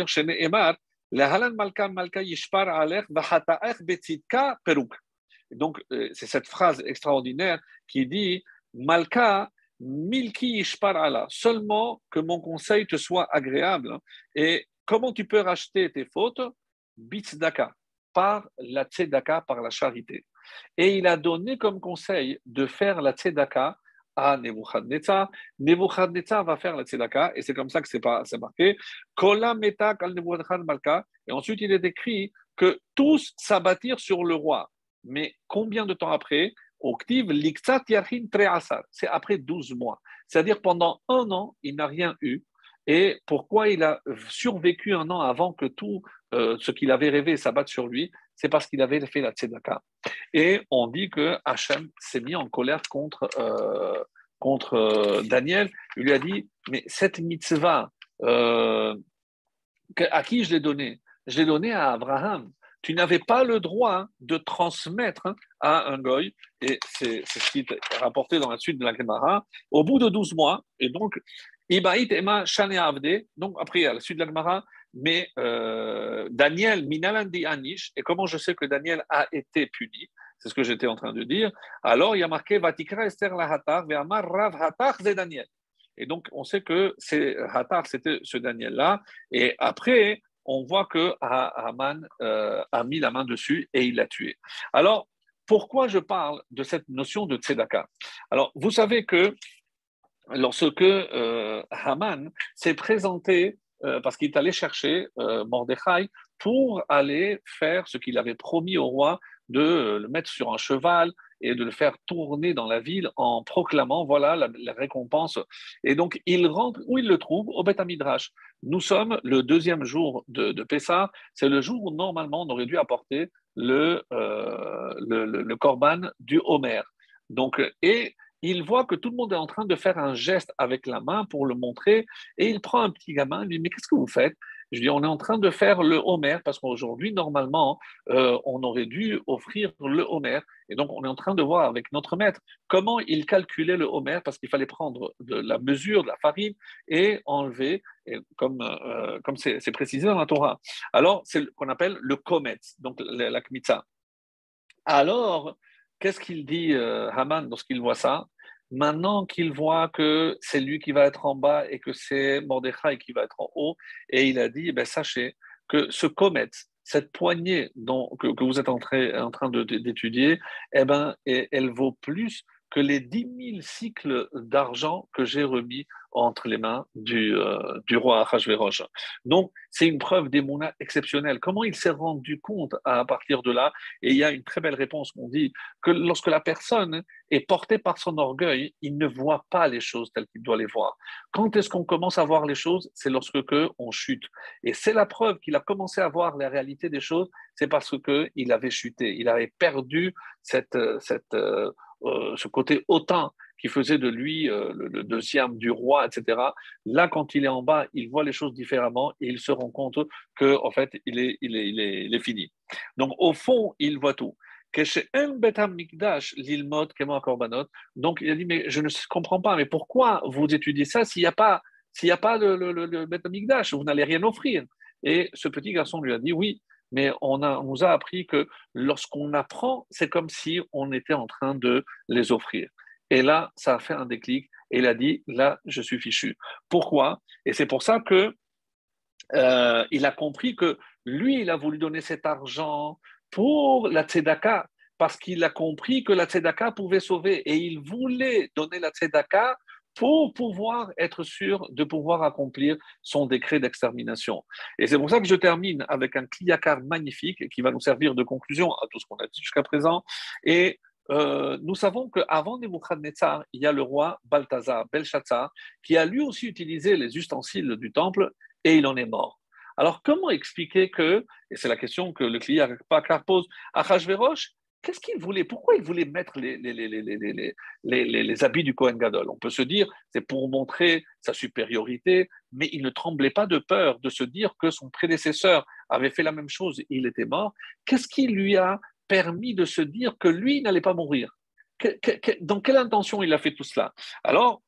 Donc, euh, c'est cette phrase extraordinaire qui dit, Malka, milki ishpar ala, seulement que mon conseil te soit agréable. Et comment tu peux racheter tes fautes? Bitzdaka, par la tzedaka, par la charité. Et il a donné comme conseil de faire la tzedaka à Nebuchadnezzar. Nebuchadnezzar va faire la tzedaka, et c'est comme ça que c'est, pas, c'est marqué. Kola metak al Nebuchadnezzar malka. Et ensuite, il est écrit que tous s'abattirent sur le roi. Mais combien de temps après? Oktiv liktsat yarhin tre'asar. C'est après douze mois. C'est-à-dire pendant un an, il n'a rien eu. Et pourquoi il a survécu un an avant que tout euh, ce qu'il avait rêvé s'abatte sur lui? C'est parce qu'il avait fait la tzedaka. Et on dit que Hachem s'est mis en colère contre, euh, contre euh, Daniel, il lui a dit, mais cette mitzvah, euh, à qui je l'ai donnée? Je l'ai donnée à Abraham. Tu n'avais pas le droit hein, de transmettre hein, à un goy, et c'est, c'est ce qui est rapporté dans la suite de la Gemara, au bout de douze mois, et donc, Ibaït Ema Shane Avde, donc après, à la suite de la Gemara, mais euh, Daniel Minalandi Anish, et comment je sais que Daniel a été puni? C'est ce que j'étais en train de dire. Alors, il y a marqué Vatikra Esther la Hatar, Ve'amar Rav Hatar, c'est Daniel. Et donc, on sait que c'est Hatar, c'était ce Daniel-là. Et après, on voit que Haman euh, a mis la main dessus et il l'a tué. Alors, pourquoi je parle de cette notion de tzedaka? Alors, vous savez que lorsque euh, Haman s'est présenté, euh, parce qu'il est allé chercher euh, Mordechai pour aller faire ce qu'il avait promis au roi, de le mettre sur un cheval et de le faire tourner dans la ville en proclamant voilà la, la récompense. Et donc il rentre où il le trouve au Beth Midrash. Nous sommes le deuxième jour de, de Pessah, c'est le jour où normalement on aurait dû apporter le, euh, le, le, le korban du Homer. Donc, et il voit que tout le monde est en train de faire un geste avec la main pour le montrer, et il prend un petit gamin, il lui dit, mais qu'est-ce que vous faites? Je dis, on est en train de faire le Homer, parce qu'aujourd'hui, normalement, euh, on aurait dû offrir le Homer, et donc on est en train de voir avec notre maître comment il calculait le Homer, parce qu'il fallait prendre de la mesure de la farine et enlever, et comme euh, comme c'est, c'est précisé dans la Torah. Alors, c'est ce qu'on appelle le Komet, donc la, la Kmitza. Alors, qu'est-ce qu'il dit euh, Haman lorsqu'il voit ça? Maintenant qu'il voit que c'est lui qui va être en bas et que c'est Mordechai qui va être en haut, et il a dit, eh ben, sachez que ce comète, cette poignée dont, que, que vous êtes en train, en train de, d'étudier, eh ben, elle vaut plus que les dix mille cycles d'argent que j'ai remis entre les mains du, euh, du roi Achashverosh. Donc, c'est une preuve d'émouna exceptionnelle. Comment il s'est rendu compte à partir de là? Et il y a une très belle réponse qu'on dit que lorsque la personne est portée par son orgueil, il ne voit pas les choses telles qu'il doit les voir. Quand est-ce qu'on commence à voir les choses? C'est lorsque que on chute. Et c'est la preuve qu'il a commencé à voir la réalité des choses, c'est parce qu'il avait chuté. Il avait perdu cette, cette, euh, euh, ce côté hautain qui faisait de lui euh, le, le deuxième du roi, et cetera. Là, quand il est en bas, il voit les choses différemment et il se rend compte que, en fait, il est, il est, il est, il est fini. Donc, au fond, il voit tout. Donc, il a dit, mais je ne comprends pas, mais pourquoi vous étudiez ça s'il n'y a pas, s'il n'y a pas le, le, le, le Beth Amikdash, vous n'allez rien offrir. Et ce petit garçon lui a dit, oui, mais on, a, on nous a appris que lorsqu'on apprend, c'est comme si on était en train de les offrir. Et là, ça a fait un déclic. Et il a dit, là, je suis fichu. Pourquoi? Et c'est pour ça que euh, il a compris que lui, il a voulu donner cet argent pour la tzedaka, parce qu'il a compris que la tzedaka pouvait sauver. Et il voulait donner la tzedaka pour pouvoir être sûr de pouvoir accomplir son décret d'extermination. Et c'est pour ça que je termine avec un kliyakar magnifique qui va nous servir de conclusion à tout ce qu'on a dit jusqu'à présent. Et euh, nous savons qu'avant Nebuchadnezzar, il y a le roi Balthazar, Belshazzar, qui a lui aussi utilisé les ustensiles du temple et il en est mort. Alors, comment expliquer que, et c'est la question que le Kliyakar pose, Achashverosh, qu'est-ce qu'il voulait? Pourquoi il voulait mettre les, les, les, les, les, les, les, les habits du Kohen Gadol? On peut se dire, c'est pour montrer sa supériorité, mais il ne tremblait pas de peur de se dire que son prédécesseur avait fait la même chose, il était mort. Qu'est-ce qui lui a permis de se dire que lui n'allait pas mourir? que, que, Dans quelle intention il a fait tout cela? Alors,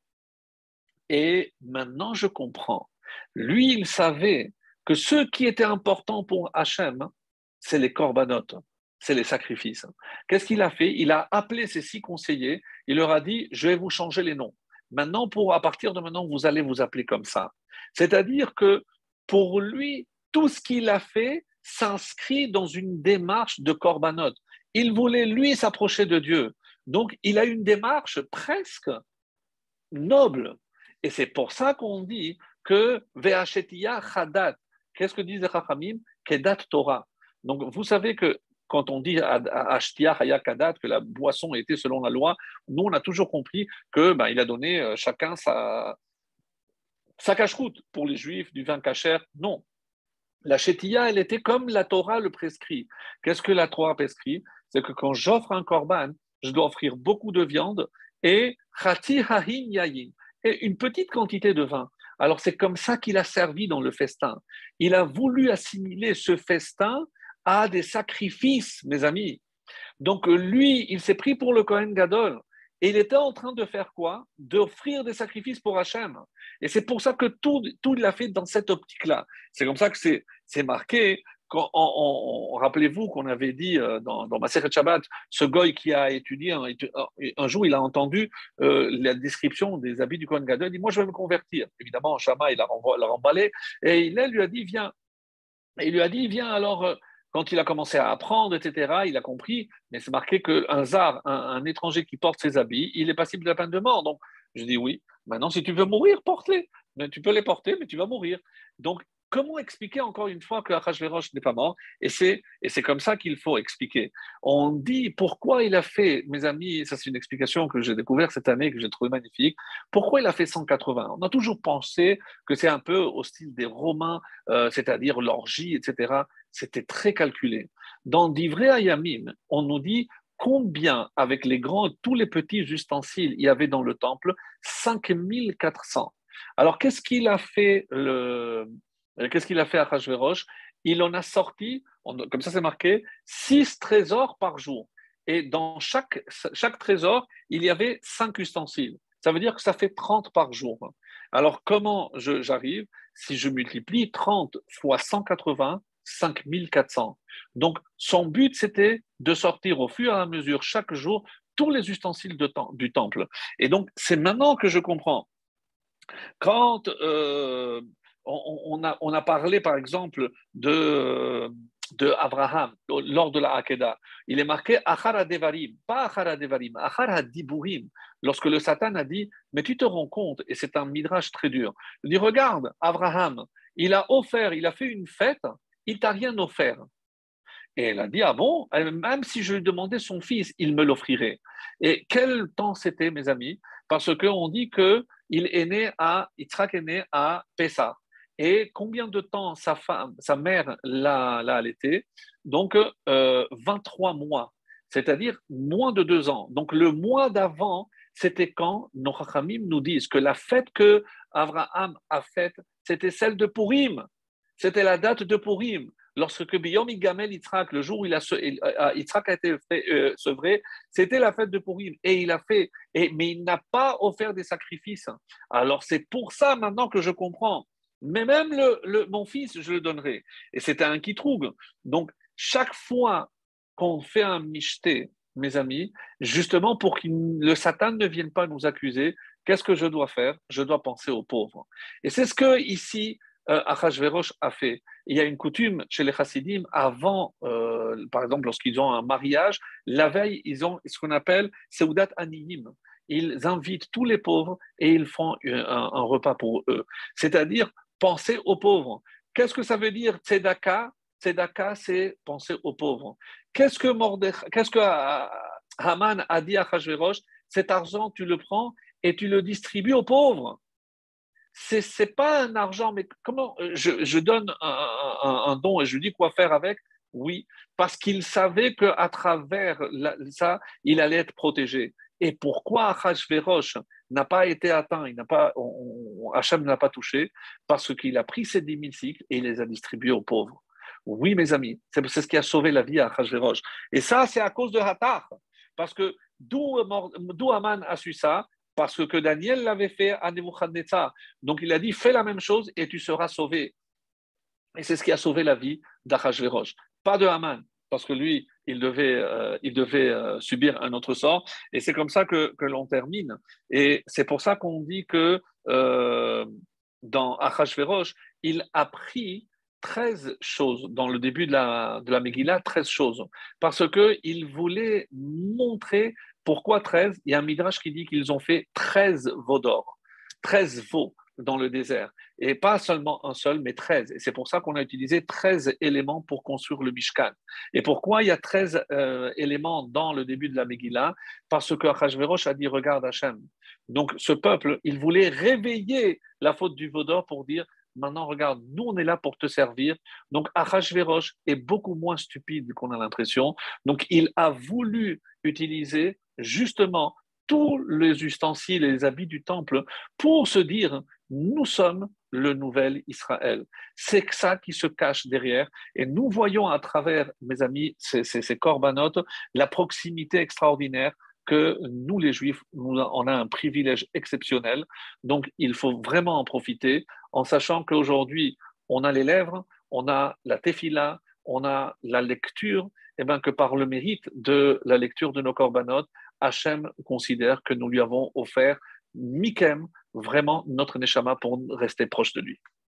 et maintenant je comprends. Lui, il savait que ce qui était important pour Hachem, c'est les corbanotes, c'est les sacrifices. Qu'est-ce qu'il a fait? Il a appelé ses six conseillers, il leur a dit, je vais vous changer les noms. Maintenant, pour, à partir de maintenant, vous allez vous appeler comme ça. C'est-à-dire que pour lui, tout ce qu'il a fait s'inscrit dans une démarche de corbanote. Il voulait, lui, s'approcher de Dieu. Donc, il a une démarche presque noble. Et c'est pour ça qu'on dit que Ve'achetiya Chadat, qu'est-ce que disent les Chachamim? Kedat Torah. Donc, vous savez que quand on dit Ashtia Haya Kadat, que la boisson était selon la loi, nous, on a toujours compris que ben, il a donné chacun sa, sa cache-route. Pour les Juifs, du vin cachère, non. La Shetia, elle était comme la Torah le prescrit. Qu'est-ce que la Torah prescrit? C'est que quand j'offre un korban, je dois offrir beaucoup de viande et chati hahin yayin, et une petite quantité de vin. Alors c'est comme ça qu'il a servi dans le festin. Il a voulu assimiler ce festin à des sacrifices, mes amis. Donc lui, il s'est pris pour le Kohen Gadol. Et il était en train de faire quoi? D'offrir des sacrifices pour Hachem. Et c'est pour ça que tout, tout il a fait dans cette optique-là. C'est comme ça que c'est, c'est marqué. Quand, on, on, rappelez-vous qu'on avait dit euh, dans, dans Masechet Shabbat, ce goy qui a étudié, un, un jour il a entendu euh, la description des habits du Kohen Gadol, il dit, moi je vais me convertir. Évidemment, Shama, il a, l'a remballé, et il lui a dit, viens. Et il lui a dit, viens alors, euh, quand il a commencé à apprendre, et cetera, il a compris, mais c'est marqué qu'un zar, un, un étranger qui porte ses habits, il est passible de la peine de mort. Donc, je dis oui. Maintenant, si tu veux mourir, porte-les. Mais tu peux les porter, mais tu vas mourir. Donc, comment expliquer encore une fois que Achashverosh n'est pas mort? Et c'est, et c'est comme ça qu'il faut expliquer. On dit pourquoi il a fait, mes amis, ça c'est une explication que j'ai découverte cette année, que j'ai trouvé magnifique, pourquoi il a fait cent quatre-vingts? On a toujours pensé que c'est un peu au style des Romains, euh, c'est-à-dire l'orgie, et cetera. C'était très calculé. Dans Divrei Hayamim, on nous dit combien, avec les grands et tous les petits ustensiles, il y avait dans le temple? cinq mille quatre cents. Alors, qu'est-ce qu'il a fait le, Qu'est-ce qu'il a fait à Achashverosh? Il en a sorti, comme ça c'est marqué, six trésors par jour. Et dans chaque, chaque trésor, il y avait cinq ustensiles. Ça veut dire que ça fait trente par jour. Alors, comment je, j'arrive? Si je multiplie trente fois cent quatre-vingts, cinq mille quatre cents. Donc, son but, c'était de sortir au fur et à mesure, chaque jour, tous les ustensiles de, du temple. Et donc, c'est maintenant que je comprends. Quand euh, on, on, a, on a parlé, par exemple, de, de Abraham lors de la Hakeda, il est marqué Achara Devarim, pas Achara Devarim, Achara Diburim. Lorsque le Satan a dit, mais tu te rends compte, et c'est un midrash très dur, il dit, regarde, Abraham, il a offert, il a fait une fête, il t'a rien offert. Et elle a dit, ah bon, même si je lui demandais son fils, il me l'offrirait. Et quel temps c'était, mes amis? Parce qu'on dit qu'il est né à, Yitzhak est né à Pessah. Et combien de temps sa femme, sa mère l'a, l'a allaité? Donc, euh, vingt-trois mois, c'est-à-dire moins de deux ans. Donc, le mois d'avant, c'était quand nos Chachamim nous disent que la fête que Abraham a faite, c'était celle de Purim. C'était la date de Purim. Lorsque Biyom Igamel Yitzhak, le jour où il a, Yitzhak a été euh, sevré, c'était la fête de Purim. Et il a fait, et, mais il n'a pas offert des sacrifices. Alors c'est pour ça maintenant que je comprends. Mais même le, le, mon fils, je le donnerai. Et c'était un kitroug. Donc, chaque fois qu'on fait un mishté, mes amis, justement pour que le Satan ne vienne pas nous accuser, qu'est-ce que je dois faire? Je dois penser aux pauvres. Et c'est ce que ici, euh, Achashverosh a fait. Il y a une coutume chez les chassidim, avant, euh, par exemple, lorsqu'ils ont un mariage, la veille, ils ont ce qu'on appelle Seudat Aniyim. Ils invitent tous les pauvres et ils font un, un repas pour eux. C'est-à-dire penser aux pauvres. Qu'est-ce que ça veut dire Tzedaka? Tzedaka, c'est penser aux pauvres. Qu'est-ce que, Mordech, qu'est-ce que Haman a dit à Achashverosh? Cet argent, tu le prends et tu le distribues aux pauvres. C'est, c'est pas un argent, mais comment je, je donne un, un, un don et je lui dis quoi faire avec? Oui, parce qu'il savait qu'à travers la, ça, il allait être protégé. Et pourquoi Achashverosh n'a pas été atteint, il n'a pas, on, on, Hachem ne l'a pas touché? Parce qu'il a pris ses dix mille cycles et il les a distribués aux pauvres. Oui, mes amis, c'est, c'est ce qui a sauvé la vie à Achashverosh. Et ça, c'est à cause de Hathach. Parce que d'où, d'où Haman a su ça? Parce que Daniel l'avait fait à Nebuchadnezzar. Donc il a dit, fais la même chose et tu seras sauvé. Et c'est ce qui a sauvé la vie d'Achashverosh. Pas de Haman, parce que lui, il devait, euh, il devait euh, subir un autre sort. Et c'est comme ça que, que l'on termine. Et c'est pour ça qu'on dit que euh, dans Achashverosh, il a pris treize choses dans le début de la, de la Megillah, treize choses. Parce qu'il voulait montrer pourquoi treize. Il y a un midrash qui dit qu'ils ont fait treize veaux d'or, treize veaux dans le désert. Et pas seulement un seul, mais treize. Et c'est pour ça qu'on a utilisé treize éléments pour construire le Mishkan. Et pourquoi il y a treize euh, éléments dans le début de la Megillah? Parce que Achashverosh a dit, regarde Hachem. Donc ce peuple, il voulait réveiller la faute du veau d'or pour dire, maintenant regarde, nous on est là pour te servir. Donc Achashverosh est beaucoup moins stupide qu'on a l'impression. Donc il a voulu utiliser justement tous les ustensiles et les habits du temple pour se dire, nous sommes le nouvel Israël. C'est ça qui se cache derrière. Et nous voyons à travers, mes amis, ces, ces, ces corbanotes, la proximité extraordinaire que nous, les Juifs, nous, on a un privilège exceptionnel. Donc, il faut vraiment en profiter en sachant qu'aujourd'hui, on a les lèvres, on a la tefila, on a la lecture, et bien que par le mérite de la lecture de nos corbanotes, Hachem considère que nous lui avons offert Mikem, vraiment notre Neshama pour rester proche de lui.